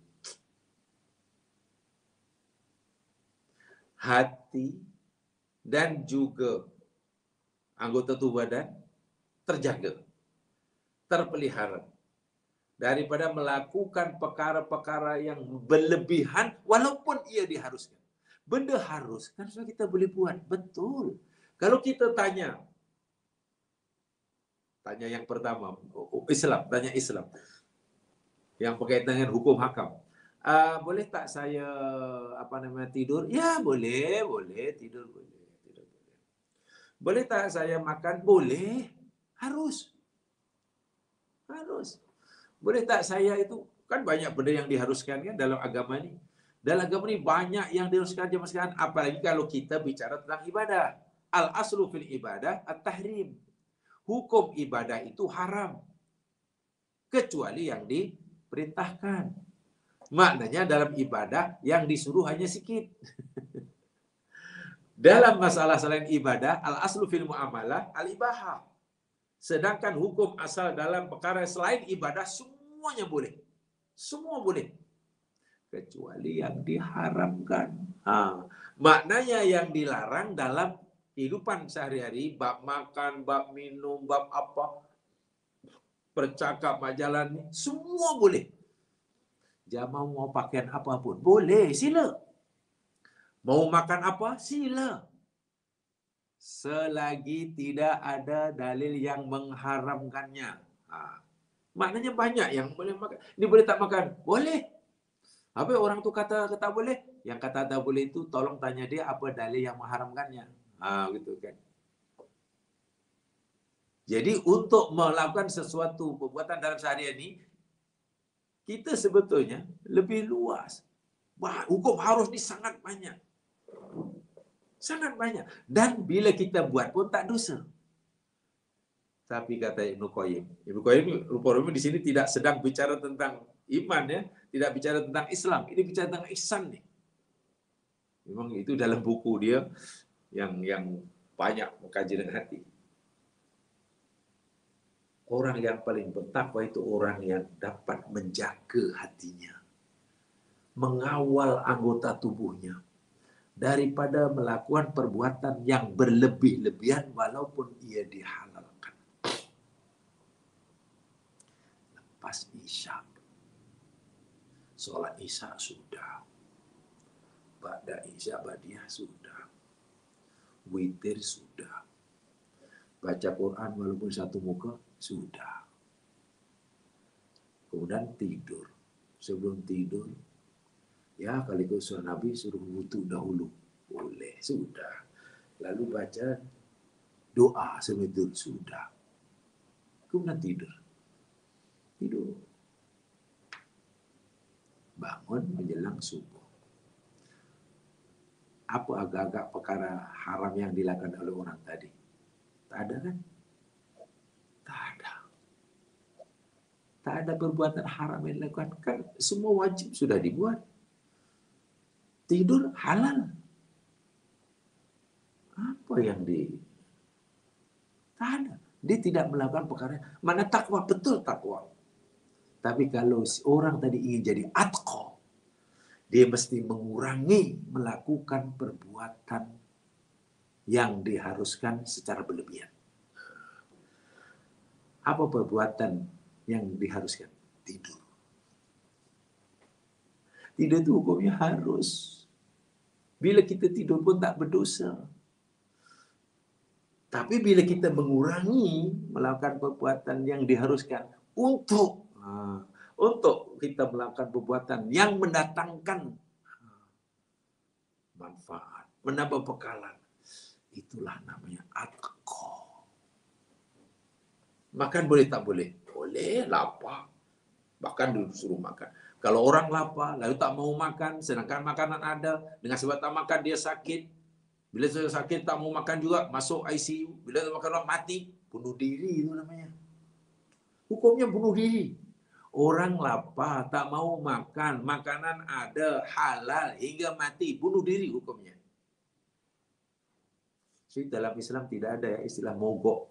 Hati dan juga anggota tubuh badan terjaga, terpelihara daripada melakukan perkara-perkara yang berlebihan walaupun ia diharuskan. Benda harus kan sudah kita boleh buat, betul. Kalau kita tanya, tanya yang pertama, Islam, tanya Islam, yang berkaitan dengan hukum hakam. Uh, boleh tak saya apa namanya tidur? Ya boleh, boleh tidur boleh. Tidur, boleh. Boleh tak saya makan? Boleh, harus, harus. Boleh tak saya itu kan banyak benda yang diharuskan kan dalam agama ini. Dalam agama ini banyak yang diharuskan zaman sekarang. Apalagi kalau kita bicara tentang ibadah. Al-aslu fil ibadah at-tahrim. Hukum ibadah itu haram. Kecuali yang diperintahkan. Maknanya dalam ibadah yang disuruh hanya sikit. Dalam masalah selain ibadah, al-aslu fil muamalah al-ibahah. Sedangkan hukum asal dalam perkara selain ibadah semuanya boleh. Semua boleh. Kecuali yang diharamkan. Ha. Maknanya yang dilarang dalam kehidupan sehari-hari, bab makan, bab minum, bab apa, bercakap, jalan, semua boleh. Jangan mau pakaian apapun, boleh, sila. Mau makan apa, sila. Selagi tidak ada dalil yang mengharamkannya. Ha. Maknanya banyak yang boleh makan. Ini boleh tak makan? Boleh. Apa orang tu kata kata boleh? Yang kata tak boleh itu tolong tanya dia apa dalil yang mengharamkannya. Ah, gitu kan. Jadi untuk melakukan sesuatu perbuatan dalam seharian ini, kita sebetulnya lebih luas. Bah, hukum harus ni sangat banyak. Sangat banyak. Dan bila kita buat pun tak dosa. Tapi kata Ibnu Qayyim, Ibnu Qayyim rupa-rupanya di sini tidak sedang bicara tentang iman ya, tidak bicara tentang Islam, ini bicara tentang ihsan nih. Memang itu dalam buku dia yang yang banyak mengkaji dengan hati. Orang yang paling bertakwa itu orang yang dapat menjaga hatinya, mengawal anggota tubuhnya daripada melakukan perbuatan yang berlebih-lebihan walaupun ia dihalalkan. Lepas isya, sholat isya sudah, ba'da isya ba'diyah sudah, witir sudah, baca Quran walaupun satu muka sudah. Kemudian tidur. Sebelum tidur, ya kali usul Nabi suruh wudu dahulu. Boleh, sudah. Lalu baca doa sebelum tidur, sudah. Kemudian tidur. Tidur. Bangun menjelang subuh. Apa agak-agak perkara haram yang dilakukan oleh orang tadi? Tak ada kan? Tak ada. Tak ada perbuatan haram yang dilakukan. Kan semua wajib sudah dibuat. Tidur halal. Apa yang di... Tak ada. Dia tidak melakukan perkara. Mana takwa? Betul takwa. Tapi kalau orang tadi ingin jadi atqa, dia mesti mengurangi melakukan perbuatan yang diharuskan secara berlebihan. Apa perbuatan yang diharuskan? Tidur. Tidur itu hukumnya harus. Bila kita tidur pun tak berdosa. Tapi bila kita mengurangi melakukan perbuatan yang diharuskan untuk uh, untuk kita melakukan perbuatan yang mendatangkan manfaat, menambah bekalan, itulah namanya atqa. Makan boleh tak boleh? Boleh, lapar. Bahkan disuruh makan. Kalau orang lapar, lalu tak mau makan, sedangkan makanan ada, dengan sebab tak makan dia sakit. Bila sudah sakit tak mau makan juga, masuk I C U. Bila tak makan mati, bunuh diri itu namanya. Hukumnya bunuh diri. Orang lapar, tak mau makan, makanan ada, halal, hingga mati, bunuh diri hukumnya. Jadi dalam Islam tidak ada ya istilah mogok.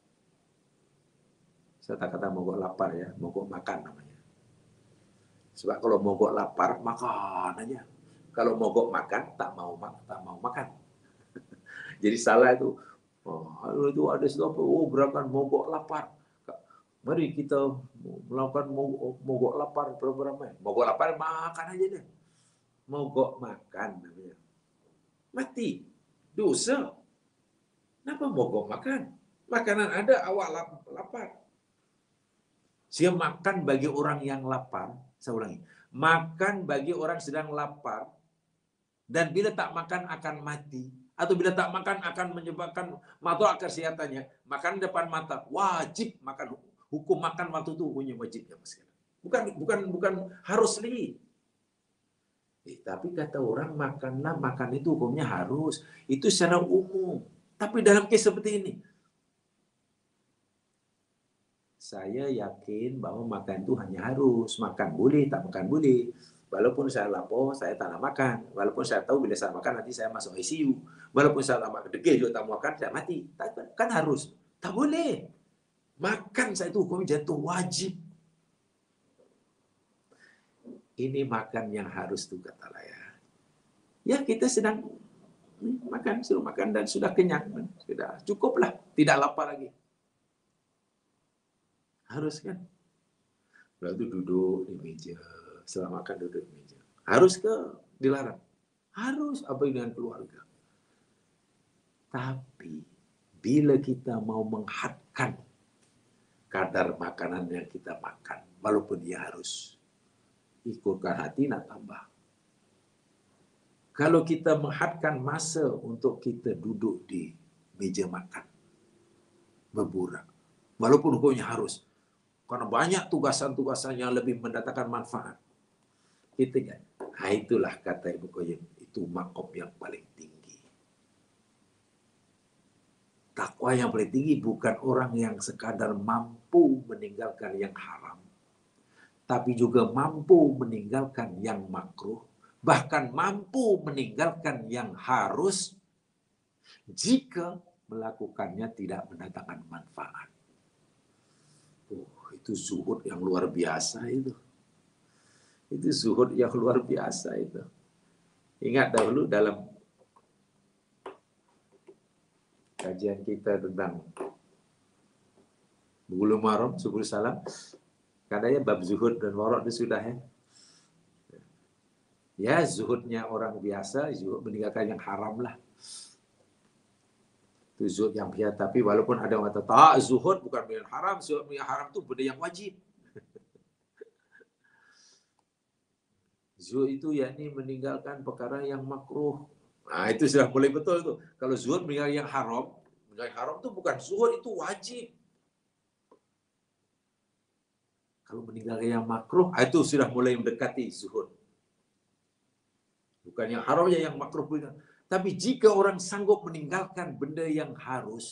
Saya tak kata mogok lapar ya, mogok makan namanya. Sebab kalau mogok lapar, makan aja. Kalau mogok makan, tak mau makan, tak mau makan. Jadi salah itu. Oh, itu ada sebab oh gerakan mogok lapar. Mari kita melakukan mogok lapar beramai. Mogok lapar makan aja deh. Mogok makan namanya. Mati. Dosa. Kenapa mogok makan? Makanan ada, awak lapar. Saya makan bagi orang yang lapar, saya ulangi, makan bagi orang sedang lapar, dan bila tak makan akan mati, atau bila tak makan akan menyebabkan madarat kesehatannya, makan depan mata, wajib makan. Hukum makan waktu itu hukumnya wajib ya mas. Bukan bukan bukan harus lagi. Eh, tapi kata orang makanlah, makan itu hukumnya harus. Itu secara umum. Tapi dalam kes seperti ini, saya yakin bahwa makan itu hanya harus. Makan boleh, tak makan boleh. Walaupun saya lapar, saya tak nak makan. Walaupun saya tahu bila saya makan nanti saya masuk I C U. Walaupun saya tak makan, degil juga tak makan, saya mati. Tak, kan harus. Tak boleh. Makan saya itu hukum jatuh wajib. Ini makan yang harus tuh kata lah ya. Ya kita sedang makan, suruh makan dan sudah kenyang. Sudah cukuplah, tidak lapar lagi. Harus kan? Lalu duduk di meja. Setelah makan duduk di meja. Harus ke? Dilarang. Harus. Apa dengan keluarga? Tapi bila kita mau menghadkan kadar makanan yang kita makan, walaupun dia harus ikutkan hati nak tambah. Kalau kita menghadkan masa untuk kita duduk di meja makan, berburak, walaupun hukumnya harus, karena banyak tugasan-tugasan yang lebih mendatangkan manfaat. Kita kan, nah itulah kata Ibnu Qayyim, itu makom yang paling tinggi. Takwa yang paling tinggi bukan orang yang sekadar mampu meninggalkan yang haram, tapi juga mampu meninggalkan yang makruh, bahkan mampu meninggalkan yang harus jika melakukannya tidak mendatangkan manfaat. Oh, itu zuhud yang luar biasa itu. Itu zuhud yang luar biasa itu. Ingat dahulu dalam kajian kita tentang Bulughul Maram, Subul Salam, katanya bab zuhud dan warok itu sudah ya. Ya, zuhudnya orang biasa, zuhud meninggalkan yang haram lah. Itu zuhud yang biasa. Tapi walaupun ada yang kata, tak, zuhud bukan benda yang haram, zuhud yang haram itu benda yang wajib. Zuhud itu yakni meninggalkan perkara yang makruh. Nah, itu sudah mulai betul tuh. Kalau zuhud meninggalkan yang haram, meninggalkan haram itu bukan zuhud, itu wajib. Kalau meninggalkan yang makruh, itu sudah mulai mendekati zuhud. Bukan yang haram ya, yang makruh. Tapi jika orang sanggup meninggalkan benda yang harus,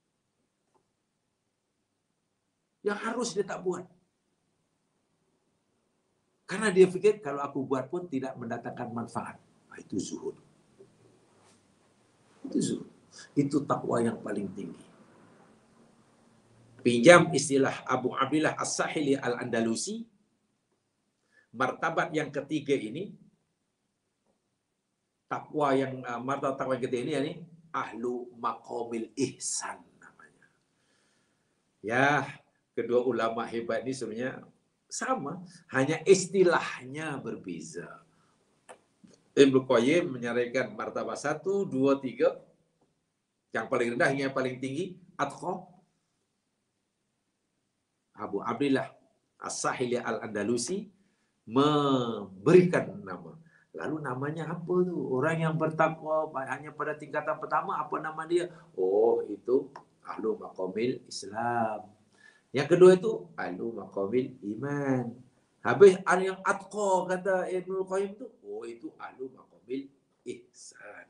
yang harus dia tak buat. Karena dia pikir kalau aku buat pun tidak mendatangkan manfaat. Nah, itu zuhud. Itu zuhud. Itu takwa yang paling tinggi. Pinjam istilah Abu Abdillah As-Sahili Al-Andalusi, martabat yang ketiga ini, takwa yang uh, martabat takwa yang ketiga ini, yakni ahlu maqamil ihsan namanya. Ya, kedua ulama hebat ini sebenarnya sama, hanya istilahnya berbeza. Ibnu Qayyim menyarankan martabat satu, dua, tiga, yang paling rendah hingga yang paling tinggi, atqa. Abu Abdillah As-Sahili Al-Andalusi memberikan nama. Lalu namanya apa tu? Orang yang bertakwa hanya pada tingkatan pertama, apa nama dia? Oh, itu ahlu maqamil Islam. Yang kedua itu ahlu maqamil iman. Habis ada yang atqa kata Ibnu Qayyim tu, oh itu ahlu maqamil ihsan.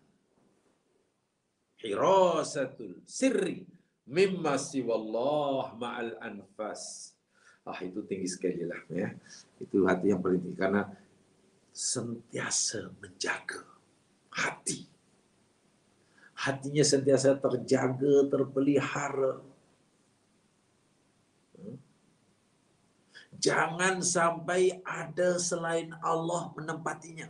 Hirasatul sirri mimma siwallah ma'al anfas. Ah, itu tinggi sekali lah ya. Itu hati yang paling tinggi karena sentiasa menjaga hati. Hatinya sentiasa terjaga, terpelihara. Jangan sampai ada selain Allah menempatinya.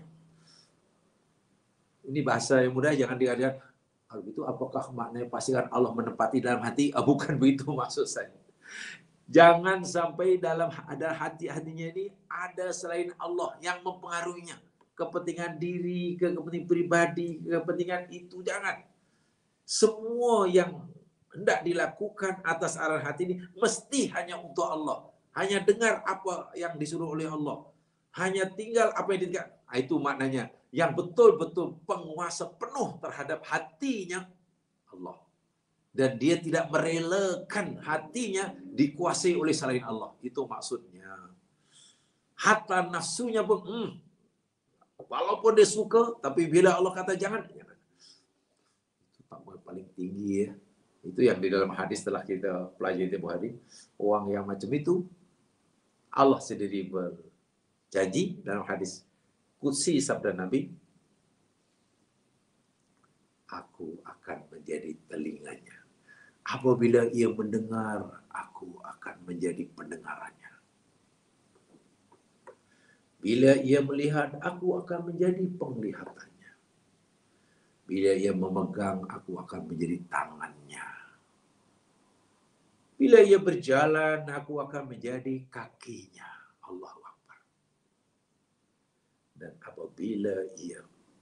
Ini bahasa yang mudah, jangan diajarkan. Kalau itu apakah maknanya pastikan Allah menempati dalam hati? Ah, bukan begitu maksud saya. Jangan sampai dalam ada hati-hatinya ini ada selain Allah yang mempengaruhinya. Kepentingan diri, kepentingan pribadi, kepentingan itu jangan. Semua yang hendak dilakukan atas arahan hati ini mesti hanya untuk Allah. Hanya dengar apa yang disuruh oleh Allah. Hanya tinggal apa yang ditinggal. Nah, itu maknanya. Yang betul-betul penguasa penuh terhadap hatinya Allah. Dan dia tidak merelakan hatinya dikuasai oleh selain Allah. Itu maksudnya. Hatta nafsunya pun, hmm, walaupun dia suka, tapi bila Allah kata jangan, jangan. Itu takwa paling tinggi ya. Itu yang di dalam hadis setelah kita pelajari tiap hari. Orang yang macam itu, Allah sendiri berjanji dalam hadis Qudsi sabda Nabi, aku akan menjadi telinganya. Apabila ia mendengar, aku akan menjadi pendengarannya. Bila ia melihat, aku akan menjadi penglihatannya. Bila ia memegang, aku akan menjadi tangannya. Bila ia berjalan, aku akan menjadi kakinya. Allahu Akbar. Dan apabila ia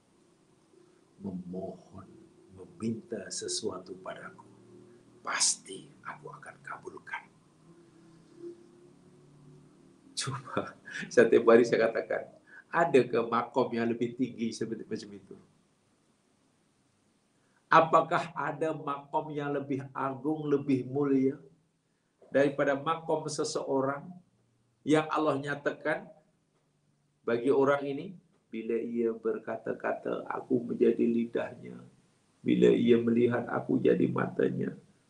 memohon, meminta sesuatu padaku, pasti aku akan kabulkan. Coba, setiap hari saya katakan, ada ke makom yang lebih tinggi seperti macam itu? Apakah ada makom yang lebih agung, lebih mulia daripada makom seseorang yang Allah nyatakan bagi orang ini, bila ia berkata-kata, aku menjadi lidahnya. Bila ia melihat, aku jadi matanya.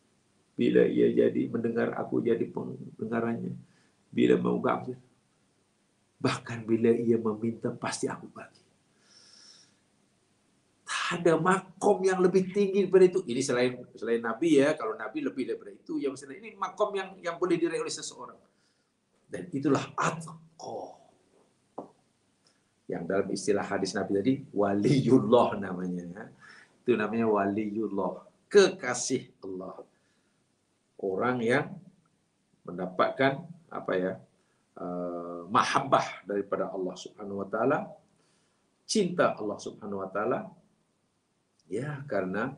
Bila ia jadi mendengar, aku jadi pendengarannya. Bila mau bagi, bahkan bila ia meminta, pasti aku bagi. Ada makom yang lebih tinggi daripada itu. Ini selain selain Nabi ya. Kalau Nabi lebih daripada itu. Yang misalnya ini makom yang yang boleh diraih oleh seseorang. Dan itulah atqa. Yang dalam istilah hadis Nabi tadi, waliyullah namanya. Itu namanya waliyullah. Kekasih Allah. Orang yang mendapatkan apa ya? Uh, mahabbah daripada Allah Subhanahu wa taala, cinta Allah Subhanahu wa taala, ya karena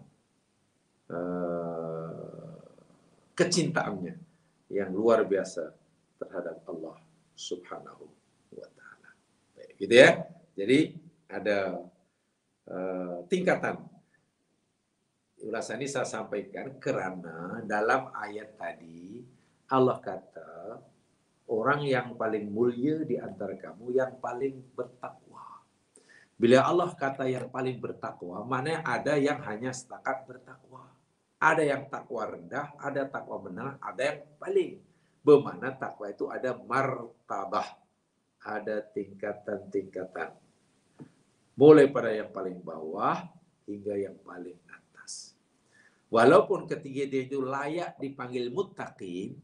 uh, kecintaannya yang luar biasa terhadap Allah Subhanahu wa taala. Gitu ya. Jadi ada uh, tingkatan. Ulasan ini saya sampaikan karena dalam ayat tadi Allah kata orang yang paling mulia di antara kamu yang paling bertakwa. Bila Allah kata yang paling bertakwa, mana ada yang hanya setakat bertakwa. Ada yang takwa rendah, ada takwa menengah, ada yang paling. Bermakna takwa itu ada martabah. Ada tingkatan-tingkatan. Mulai pada yang paling bawah hingga yang paling atas. Walaupun ketiga dia itu layak dipanggil muttaqin,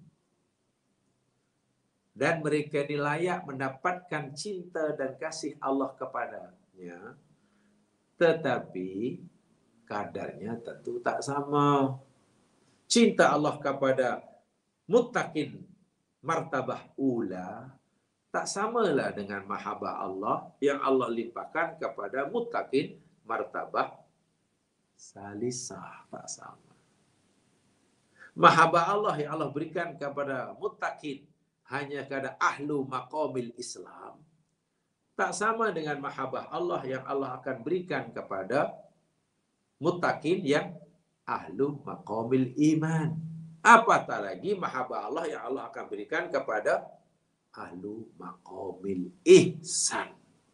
dan mereka ini layak mendapatkan cinta dan kasih Allah kepadanya, tetapi kadarnya tentu tak sama. Cinta Allah kepada muttaqin martabah ula tak samalah dengan mahabbah Allah yang Allah limpahkan kepada muttaqin martabah salisah, tak sama. Mahabbah Allah yang Allah berikan kepada muttaqin hanya kepada ahlu maqamil Islam, tak sama dengan mahabbah Allah yang Allah akan berikan kepada muttaqin yang ahlu maqamil iman. Apatah lagi mahabbah Allah yang Allah akan berikan kepada ahlu maqamil ihsan.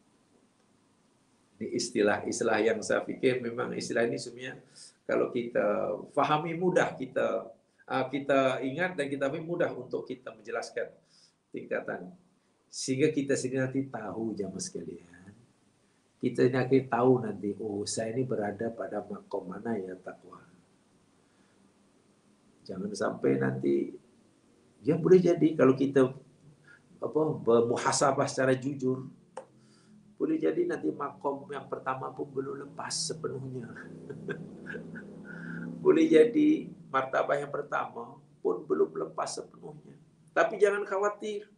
Ini istilah-istilah yang saya pikir memang istilah ini sebenarnya kalau kita fahami mudah, kita kita ingat dan kita mudah untuk kita menjelaskan tingkatan. Sehingga kita sendiri nanti tahu jamaah sekalian. Kita nanti tahu nanti, oh saya ini berada pada makom mana ya takwa. Jangan sampai nanti, ya boleh jadi kalau kita apa bermuhasabah secara jujur, boleh jadi nanti makom yang pertama pun belum lepas sepenuhnya. Boleh jadi martabah yang pertama pun belum lepas sepenuhnya. Tapi jangan khawatir.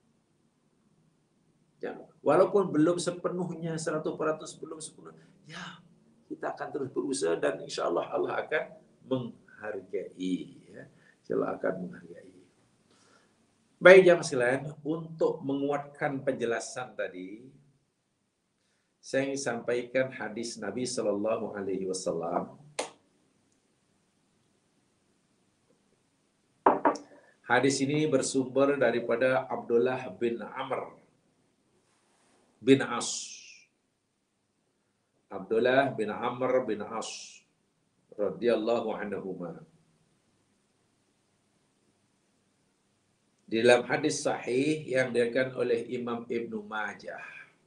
Jangan. Walaupun belum sepenuhnya, seratus peratus belum sepenuhnya, ya kita akan terus berusaha dan insya Allah Allah akan menghargai. Ya. Insya Allah akan menghargai. Baik jamaah sekalian, untuk menguatkan penjelasan tadi, saya ingin sampaikan hadis Nabi Sallallahu Alaihi Wasallam. Hadis ini bersumber daripada Abdullah bin Amr bin As. Abdullah bin Amr bin As radhiyallahu anhuma. Dalam hadis sahih yang diriwayatkan oleh Imam Ibnu Majah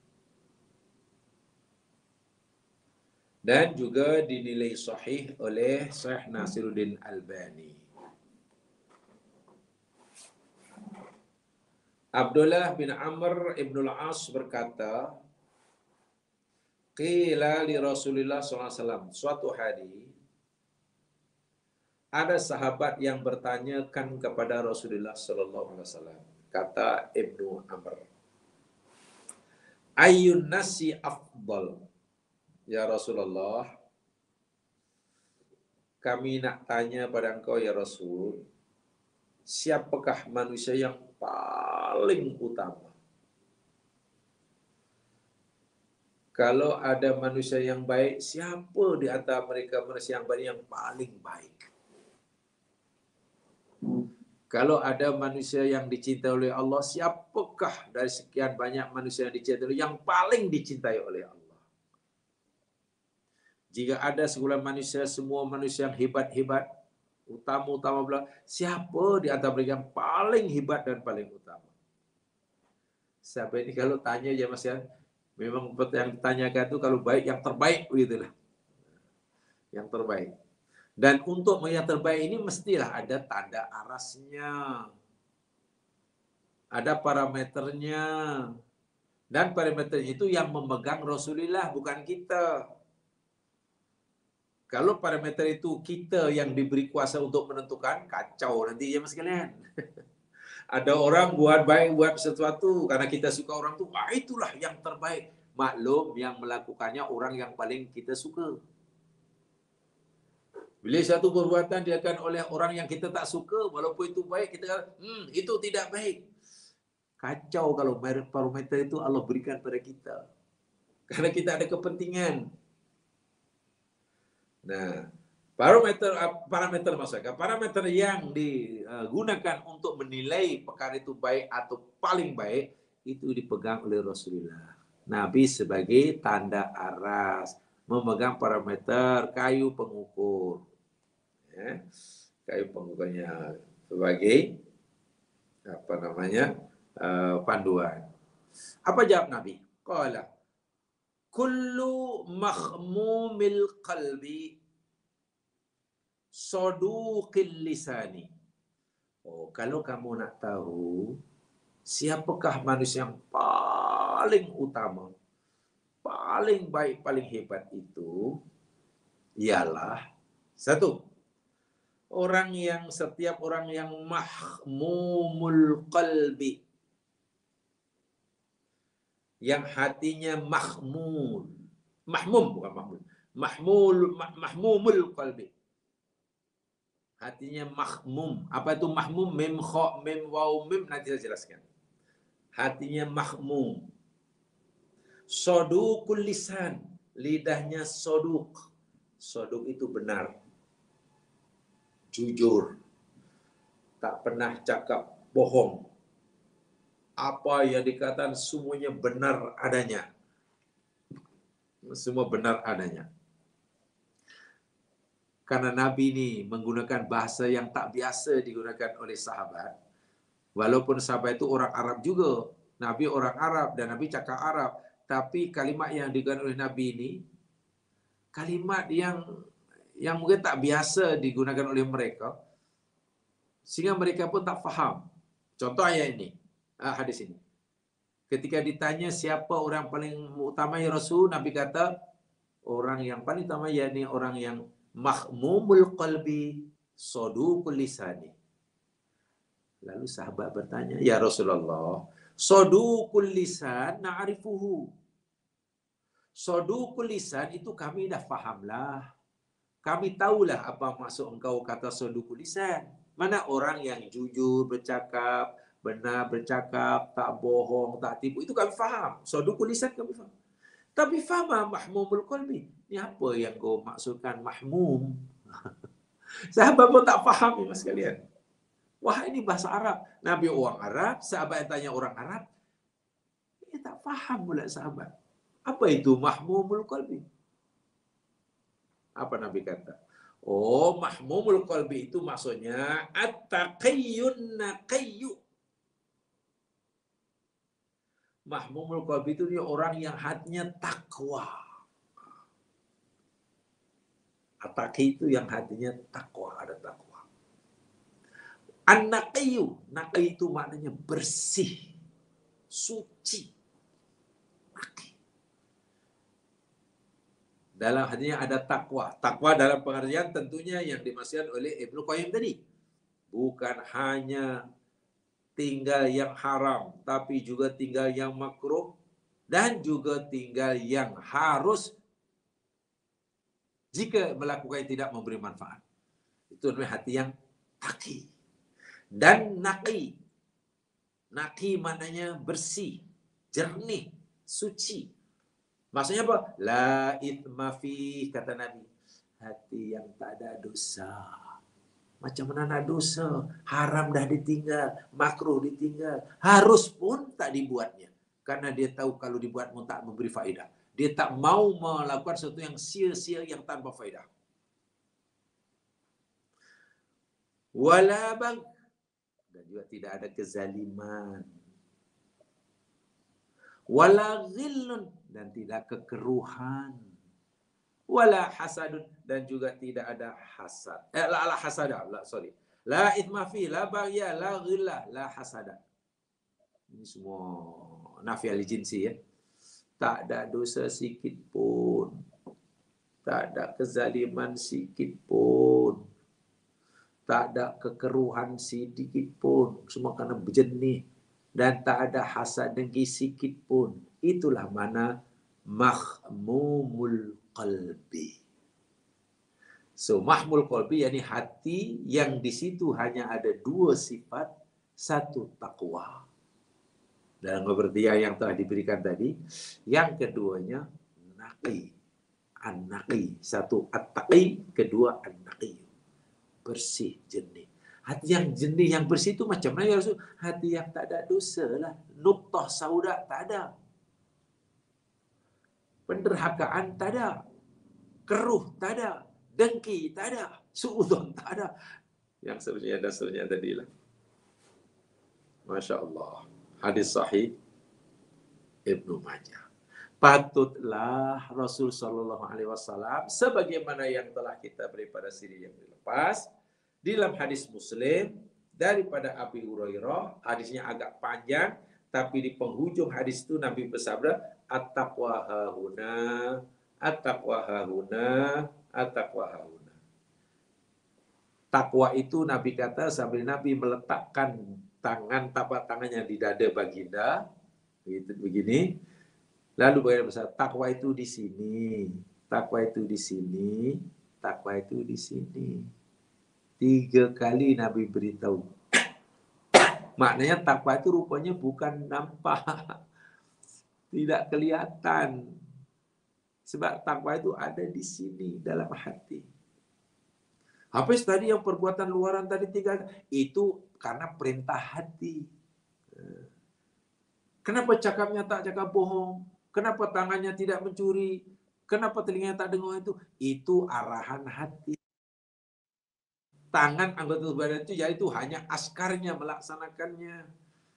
dan juga dinilai sahih oleh Syekh Nasiruddin Albani. Abdullah bin Amr ibn al-As berkata, qila li Rasulillah sallallahu alaihi wasallam, suatu hari ada sahabat yang bertanyakan kepada Rasulullah sallallahu alaihi wasallam. Kata Ibnu Amr, ayyun nasi afdal? Ya Rasulullah, kami nak tanya pada engkau ya Rasul, siapakah manusia yang paling utama? Kalau ada manusia yang baik, siapa di antara mereka manusia yang baik yang paling baik? Kalau ada manusia yang dicintai oleh Allah, siapakah dari sekian banyak manusia yang dicintai yang paling dicintai oleh Allah? Jika ada segala manusia, semua manusia yang hebat-hebat, Utama-utama bilang, siapa di antara mereka yang paling hebat dan paling utama? Siapa ini kalau tanya ya Mas ya, memang yang ditanyakan itu kalau baik yang terbaik begitulah. Yang terbaik. Dan untuk yang terbaik ini mestilah ada tanda arasnya. Ada parameternya. Dan parameter itu yang memegang Rasulullah, bukan kita. Kalau parameter itu kita yang diberi kuasa untuk menentukan, kacau nanti ya mas sekalian. Ada orang buat baik, buat sesuatu, karena kita suka orang itu, ah itulah yang terbaik. Maklum yang melakukannya orang yang paling kita suka. Bila satu perbuatan dilakukan oleh orang yang kita tak suka, walaupun itu baik, kita kata, hmm, itu tidak baik. Kacau kalau parameter itu Allah berikan pada kita. Karena kita ada kepentingan. Nah, parameter parameter maksudnya, parameter yang digunakan untuk menilai perkara itu baik atau paling baik, itu dipegang oleh Rasulullah. Nabi sebagai tanda aras, memegang parameter kayu pengukur. Ya, kayu pengukurnya sebagai apa namanya uh, panduan. Apa jawab Nabi? Qala kullu makhmumil qalbi saduqil lisani. Oh, kalau kamu nak tahu siapakah manusia yang paling utama, paling baik, paling hebat itu, ialah satu, orang yang setiap orang yang mahmumul qalbi, yang hatinya mahmul, mahmum bukan mahmul, mahmul mah, mahmumul qalbi, hatinya mahmum. Apa itu mahmum? Mim kha mim waw mim, nanti saya jelaskan. Hatinya mahmum. Saduqul lisan, lidahnya saduq. Saduq itu benar, jujur, tak pernah cakap bohong. Apa yang dikatakan semuanya benar adanya. Semua benar adanya. Karena Nabi ini menggunakan bahasa yang tak biasa digunakan oleh sahabat. Walaupun sahabat itu orang Arab juga. Nabi orang Arab dan Nabi cakap Arab. Tapi kalimat yang digunakan oleh Nabi ini, kalimat yang yang mungkin tak biasa digunakan oleh mereka. Sehingga mereka pun tak faham. Contoh ayat ini. Hadis ini. Ketika ditanya siapa orang paling utama ya Rasul, Nabi kata orang yang paling utama yakni orang yang mahmumul qalbi saduqul lisani. Lalu sahabat bertanya, ya Rasulullah, saduqul lisan na'rifuhu. Saduqul lisan itu kami dah fahamlah. Kami tahulah apa maksud engkau kata saduqul lisan. Mana orang yang jujur bercakap, benar bercakap, tak bohong, tak tipu. Itu kami faham. Saduqul lisan kami faham. Tapi faham mahmumul qalbi. Ini apa yang kau maksudkan mahmum? Sahabat pun tak faham, ya mas sekalian. Wah, ini bahasa Arab. Nabi orang Arab, sahabat yang tanya orang Arab. Dia tak faham pula sahabat. Apa itu mahmumul qalbi? Apa Nabi kata? Oh, mahmumul qalbi itu maksudnya at-taqiyyun naqiyyu. Mahmumul qalbi itu dia orang yang hatinya takwa. At-taqi itu yang hatinya takwa, ada takwa. An-naqiyyu, naqi itu maknanya bersih, suci. Naqi. Dalam hatinya ada takwa. Takwa dalam pengertian tentunya yang dimaksudkan oleh Ibnu Qayyim tadi. Bukan hanya tinggal yang haram, tapi juga tinggal yang makruh, dan juga tinggal yang harus jika melakukan tidak memberi manfaat. Itu namanya hati yang taqi. Dan naqi. Naqi maknanya bersih, jernih, suci. Maksudnya apa? La itsma fi, kata Nabi. Hati yang tak ada dosa. Macam mana nak dosa? Haram dah ditinggal, makruh ditinggal. Harus pun tak dibuatnya. Karena dia tahu kalau dibuatmu tak memberi faedah. Dia tak mau melakukan sesuatu yang sia-sia, yang tanpa faedah. wala bag, dan juga tidak ada kezaliman, wala ghillun, dan tidak kekeruhan, wala hasadun, dan juga tidak ada hasad. Eh, la, la hasada, la, sorry. La ithma fi, la baghya, la ghillah, la hasada. Ini semua nafi al-jinsi ya. Tak ada dosa sikit pun. Tak ada kezaliman sikit pun. Tak ada kekeruhan sedikit pun. Semua kena berjenih. Dan tak ada hasad dengki sikit pun. Itulah mana mahmumul qalbi. So, mahmul qalbi, yakni hati yang di situ hanya ada dua sifat. Satu, takwa. Dalam pengertian yang telah diberikan tadi. Yang keduanya, naqi. An-naqi. Satu, at-taqi. Kedua, an-naqi. Bersih, jernih. Hati yang jernih, yang bersih itu macam mana ya Rasul? Hati yang tak ada dosa lah. Nuqtah sauda tak ada. Penderhakaan tak ada. Keruh tak ada. Dengki tak ada. Suudzon tak ada. Yang seterusnya dan seterusnya tadi lah. Masya Allah. Hadis sahih Ibnu Majah. Patutlah Rasul Sallallahu Alaihi Wasallam sebagaimana yang telah kita beri pada siri yang dilepas dalam hadis Muslim daripada Abi Hurairah. Hadisnya agak panjang, tapi di penghujung hadis itu Nabi bersabda, at-taqwa hahuna, at-taqwa hahuna, at-taqwa hahuna. Takwa itu Nabi kata sambil Nabi meletakkan tangan, tapak tangannya di dada baginda, begitu begini. Lalu bagaimana besar? Takwa itu di sini, takwa itu di sini, takwa itu di sini. Tiga kali Nabi beritahu. Maknanya takwa itu rupanya bukan nampak, tidak kelihatan. Sebab takwa itu ada di sini dalam hati. Habis tadi yang perbuatan luaran tadi tiga, itu karena perintah hati. Kenapa cakapnya tak cakap bohong? Kenapa tangannya tidak mencuri? Kenapa telinganya tak dengar itu? Itu arahan hati. Tangan anggota tubuh badan itu ya itu hanya askarnya melaksanakannya.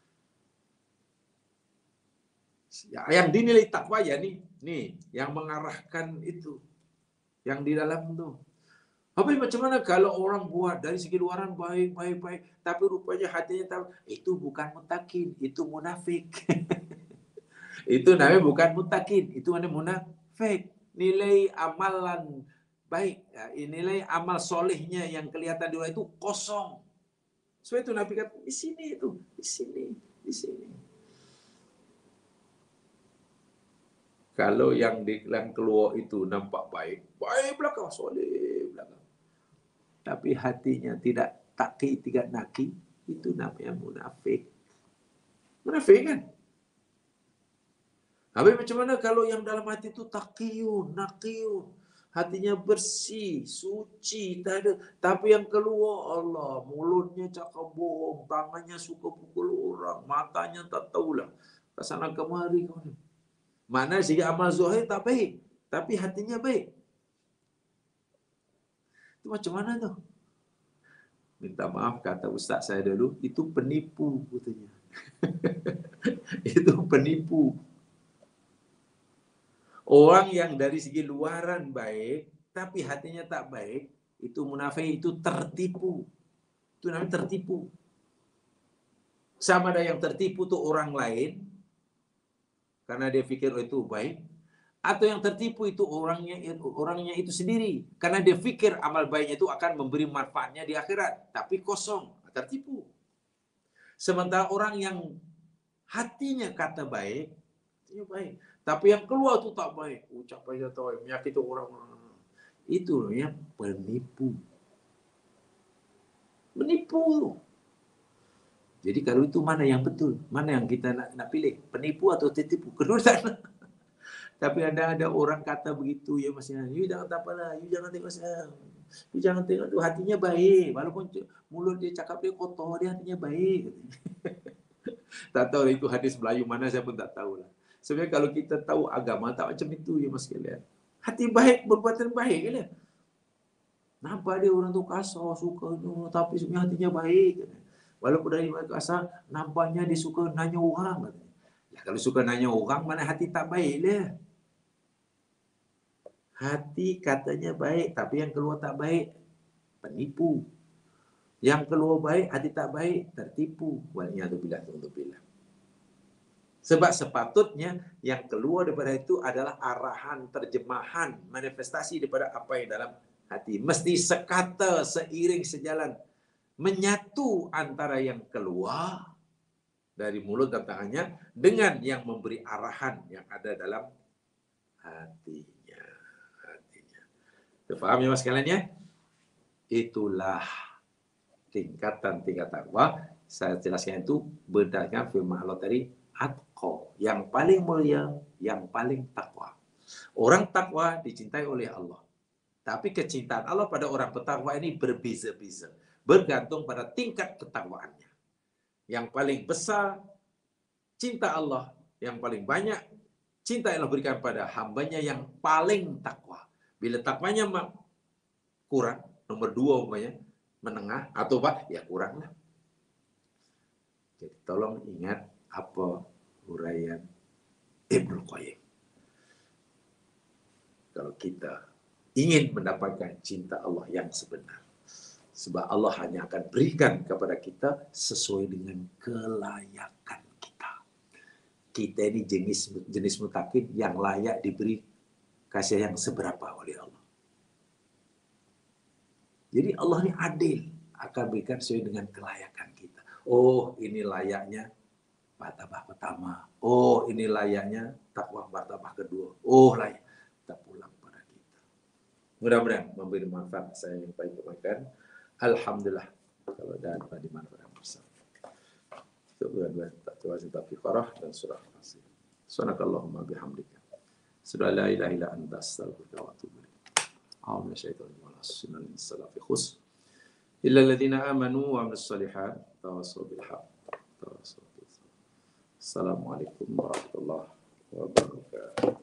Ya, yang dinilai takwa ya nih, nih yang mengarahkan itu, yang di dalam itu. Tapi macam mana kalau orang buat dari segi luaran baik, baik, baik, tapi rupanya hatinya tahu itu bukan mutakin, itu munafik. Itu namanya bukan mutakin, itu namanya munafik. Nilai amalan baik, ya, nilai amal solehnya yang kelihatan di luar itu kosong. Sebab itu Nabi kata di sini itu, di sini, di sini. Kalau yang di yang keluar itu nampak baik, baik belakang, soleh belakang. Tapi hatinya tidak taki, tidak naki, itu namanya munafik. Munafik kan? Habis macam mana kalau yang dalam hati itu takiyun, nakiyun, hatinya bersih, suci, tak ada. Tapi yang keluar Allah, mulutnya cakap bohong, tangannya suka pukul orang, matanya tak tahulah kesana kemari. Mana segi amal zahir tak baik, tapi hatinya baik. Itu macam mana tu? Minta maaf kata ustaz saya dulu, itu penipu katanya. Itu penipu. Orang yang dari segi luaran baik, tapi hatinya tak baik, itu munafik, itu tertipu. Itu namanya tertipu. Sama ada yang tertipu tuh orang lain, karena dia pikir oh, itu baik. Atau yang tertipu itu orangnya orangnya itu sendiri. Karena dia pikir amal baiknya itu akan memberi manfaatnya di akhirat. Tapi kosong, tertipu. Sementara orang yang hatinya kata baik, hatinya baik. Tapi yang keluar itu tak baik. Ucapannya tak baik, menyakiti orang. Itu yang penipu. Menipu. Jadi kalau itu mana yang betul? Mana yang kita nak, nak pilih? Penipu atau tertipu? Kedua sana. Tapi ada ada orang kata begitu, ya masnya, you jangan tak apalah, you jangan tengok saya. You jangan tengok tu hatinya baik. Walaupun mulut dia cakap dia kotor, dia hatinya baik. Tak tahu itu hadis Melayu mana, saya pun tak tahu lah. Sebenarnya kalau kita tahu agama tak macam itu ya mas sekalian. Hati baik, perbuatan baik kan? Nampak dia orang tu kasar, suka tapi sebenarnya hatinya baik. Walaupun dari kasar, nampaknya dia suka nanya orang. Ya, kalau suka nanya orang, mana hati tak baik dia. Hati katanya baik, tapi yang keluar tak baik, penipu. Yang keluar baik, hati tak baik, tertipu. Waliyadzubillah, waliyadzubillah. Sebab sepatutnya yang keluar daripada itu adalah arahan, terjemahan, manifestasi daripada apa yang dalam hati. Mesti sekata, seiring, sejalan. Menyatu antara yang keluar dari mulut dan tangannya dengan yang memberi arahan yang ada dalam hatinya. hatinya. Faham ya mas sekalian ya? Itulah tingkatan-tingkatan takwa. Saya jelaskan itu berdasarkan firman Allah tadi, atqa, yang paling mulia, yang paling takwa. Orang takwa dicintai oleh Allah. Tapi kecintaan Allah pada orang bertakwa ini berbeza-beza. Bergantung pada tingkat ketakwaannya. Yang paling besar, cinta Allah. Yang paling banyak, cinta yang Allah berikan pada hambanya yang paling takwa. Bila takwanya kurang, nomor dua umpamanya, menengah, atau apa, ya kurang lah. Jadi tolong ingat apa huraian Ibnu Qayyim. Kalau kita ingin mendapatkan cinta Allah yang sebenar, sebab Allah hanya akan berikan kepada kita sesuai dengan kelayakan kita. Kita ini jenis jenis mutakin yang layak diberi kasih yang seberapa oleh Allah. Jadi Allah ini adil, akan berikan sesuai dengan kelayakan kita. Oh, ini layaknya martabah pertama. Oh, ini layaknya takwa martabah kedua. Oh, layak. Kita pulang pada kita. Mudah-mudahan memberi manfaat saya yang baik kemakan. Alhamdulillah kalau dapat dimanfaatkan bersama. Itu dua-dua tawassul fiqarah dan surah Al-Nasr. Subhanakallahumma bihamdika. Asyhadu an la ilaha illa anta astaghfiruka wa atubu ilaik. A'udzu bisyaitonir rajim. Bismillahirrahmanirrahim. Khus illa alladziina aamanu wa 'amilus shalihaat tawassaw bil haqq tawassaw bis sabr. Assalamualaikum warahmatullahi wabarakatuh.